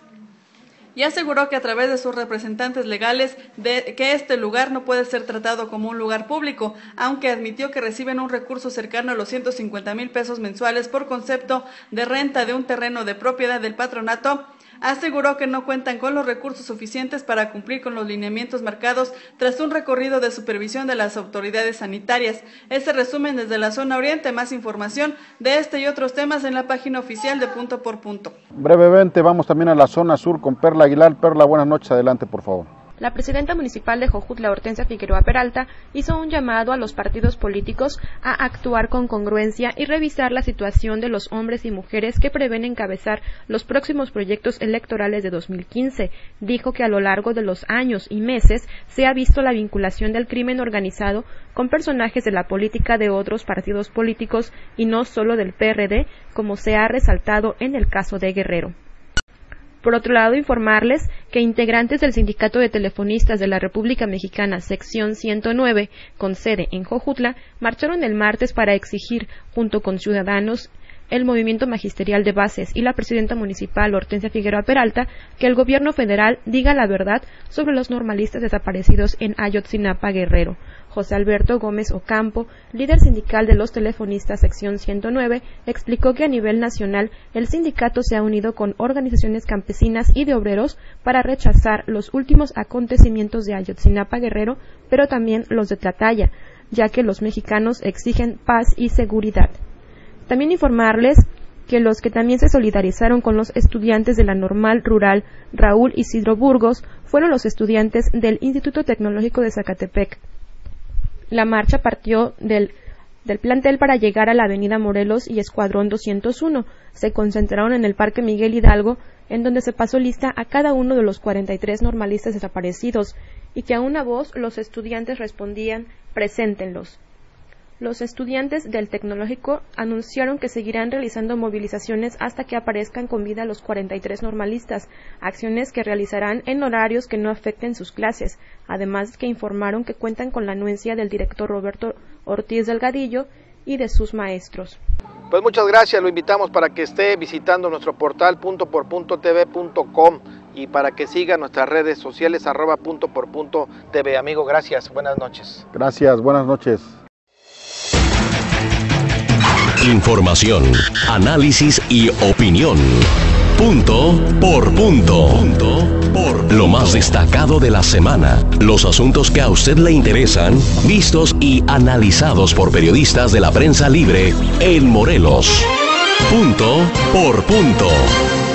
y aseguró que a través de sus representantes legales que este lugar no puede ser tratado como un lugar público, aunque admitió que reciben un recurso cercano a los 150,000 pesos mensuales por concepto de renta de un terreno de propiedad del patronato. Aseguró que no cuentan con los recursos suficientes para cumplir con los lineamientos marcados tras un recorrido de supervisión de las autoridades sanitarias. Ese resumen desde la zona oriente. Más información de este y otros temas en la página oficial de Punto por Punto. Brevemente vamos también a la zona sur con Perla Aguilar. Perla, buenas noches, adelante por favor. La presidenta municipal de Jojutla, Hortensia Figueroa Peralta, hizo un llamado a los partidos políticos a actuar con congruencia y revisar la situación de los hombres y mujeres que prevén encabezar los próximos proyectos electorales de 2015. Dijo que a lo largo de los años y meses se ha visto la vinculación del crimen organizado con personajes de la política de otros partidos políticos y no solo del PRD, como se ha resaltado en el caso de Guerrero. Por otro lado, informarles que integrantes del Sindicato de Telefonistas de la República Mexicana, sección 109, con sede en Jojutla, marcharon el martes para exigir, junto con ciudadanos, el movimiento magisterial de bases y la presidenta municipal, Hortensia Figueroa Peralta, que el gobierno federal diga la verdad sobre los normalistas desaparecidos en Ayotzinapa, Guerrero. José Alberto Gómez Ocampo, líder sindical de los telefonistas sección 109, explicó que a nivel nacional el sindicato se ha unido con organizaciones campesinas y de obreros para rechazar los últimos acontecimientos de Ayotzinapa, Guerrero, pero también los de Tlatlaya, ya que los mexicanos exigen paz y seguridad. También informarles que los que también se solidarizaron con los estudiantes de la Normal Rural Raúl Isidro Burgos fueron los estudiantes del Instituto Tecnológico de Zacatepec. La marcha partió del plantel para llegar a la Avenida Morelos y Escuadrón 201. Se concentraron en el Parque Miguel Hidalgo, en donde se pasó lista a cada uno de los 43 normalistas desaparecidos, y que a una voz los estudiantes respondían: «Preséntenlos». Los estudiantes del Tecnológico anunciaron que seguirán realizando movilizaciones hasta que aparezcan con vida los 43 normalistas, acciones que realizarán en horarios que no afecten sus clases, además que informaron que cuentan con la anuencia del director Roberto Ortiz Delgadillo y de sus maestros. Pues muchas gracias, lo invitamos para que esté visitando nuestro portal puntoporpuntotv.com y para que siga nuestras redes sociales @puntoporpunto.tv. Amigo, gracias, buenas noches. Gracias, buenas noches. Información, análisis y opinión. Punto por punto. Lo más destacado de la semana. Los asuntos que a usted le interesan, vistos y analizados por periodistas de la prensa libre en Morelos. Punto por punto.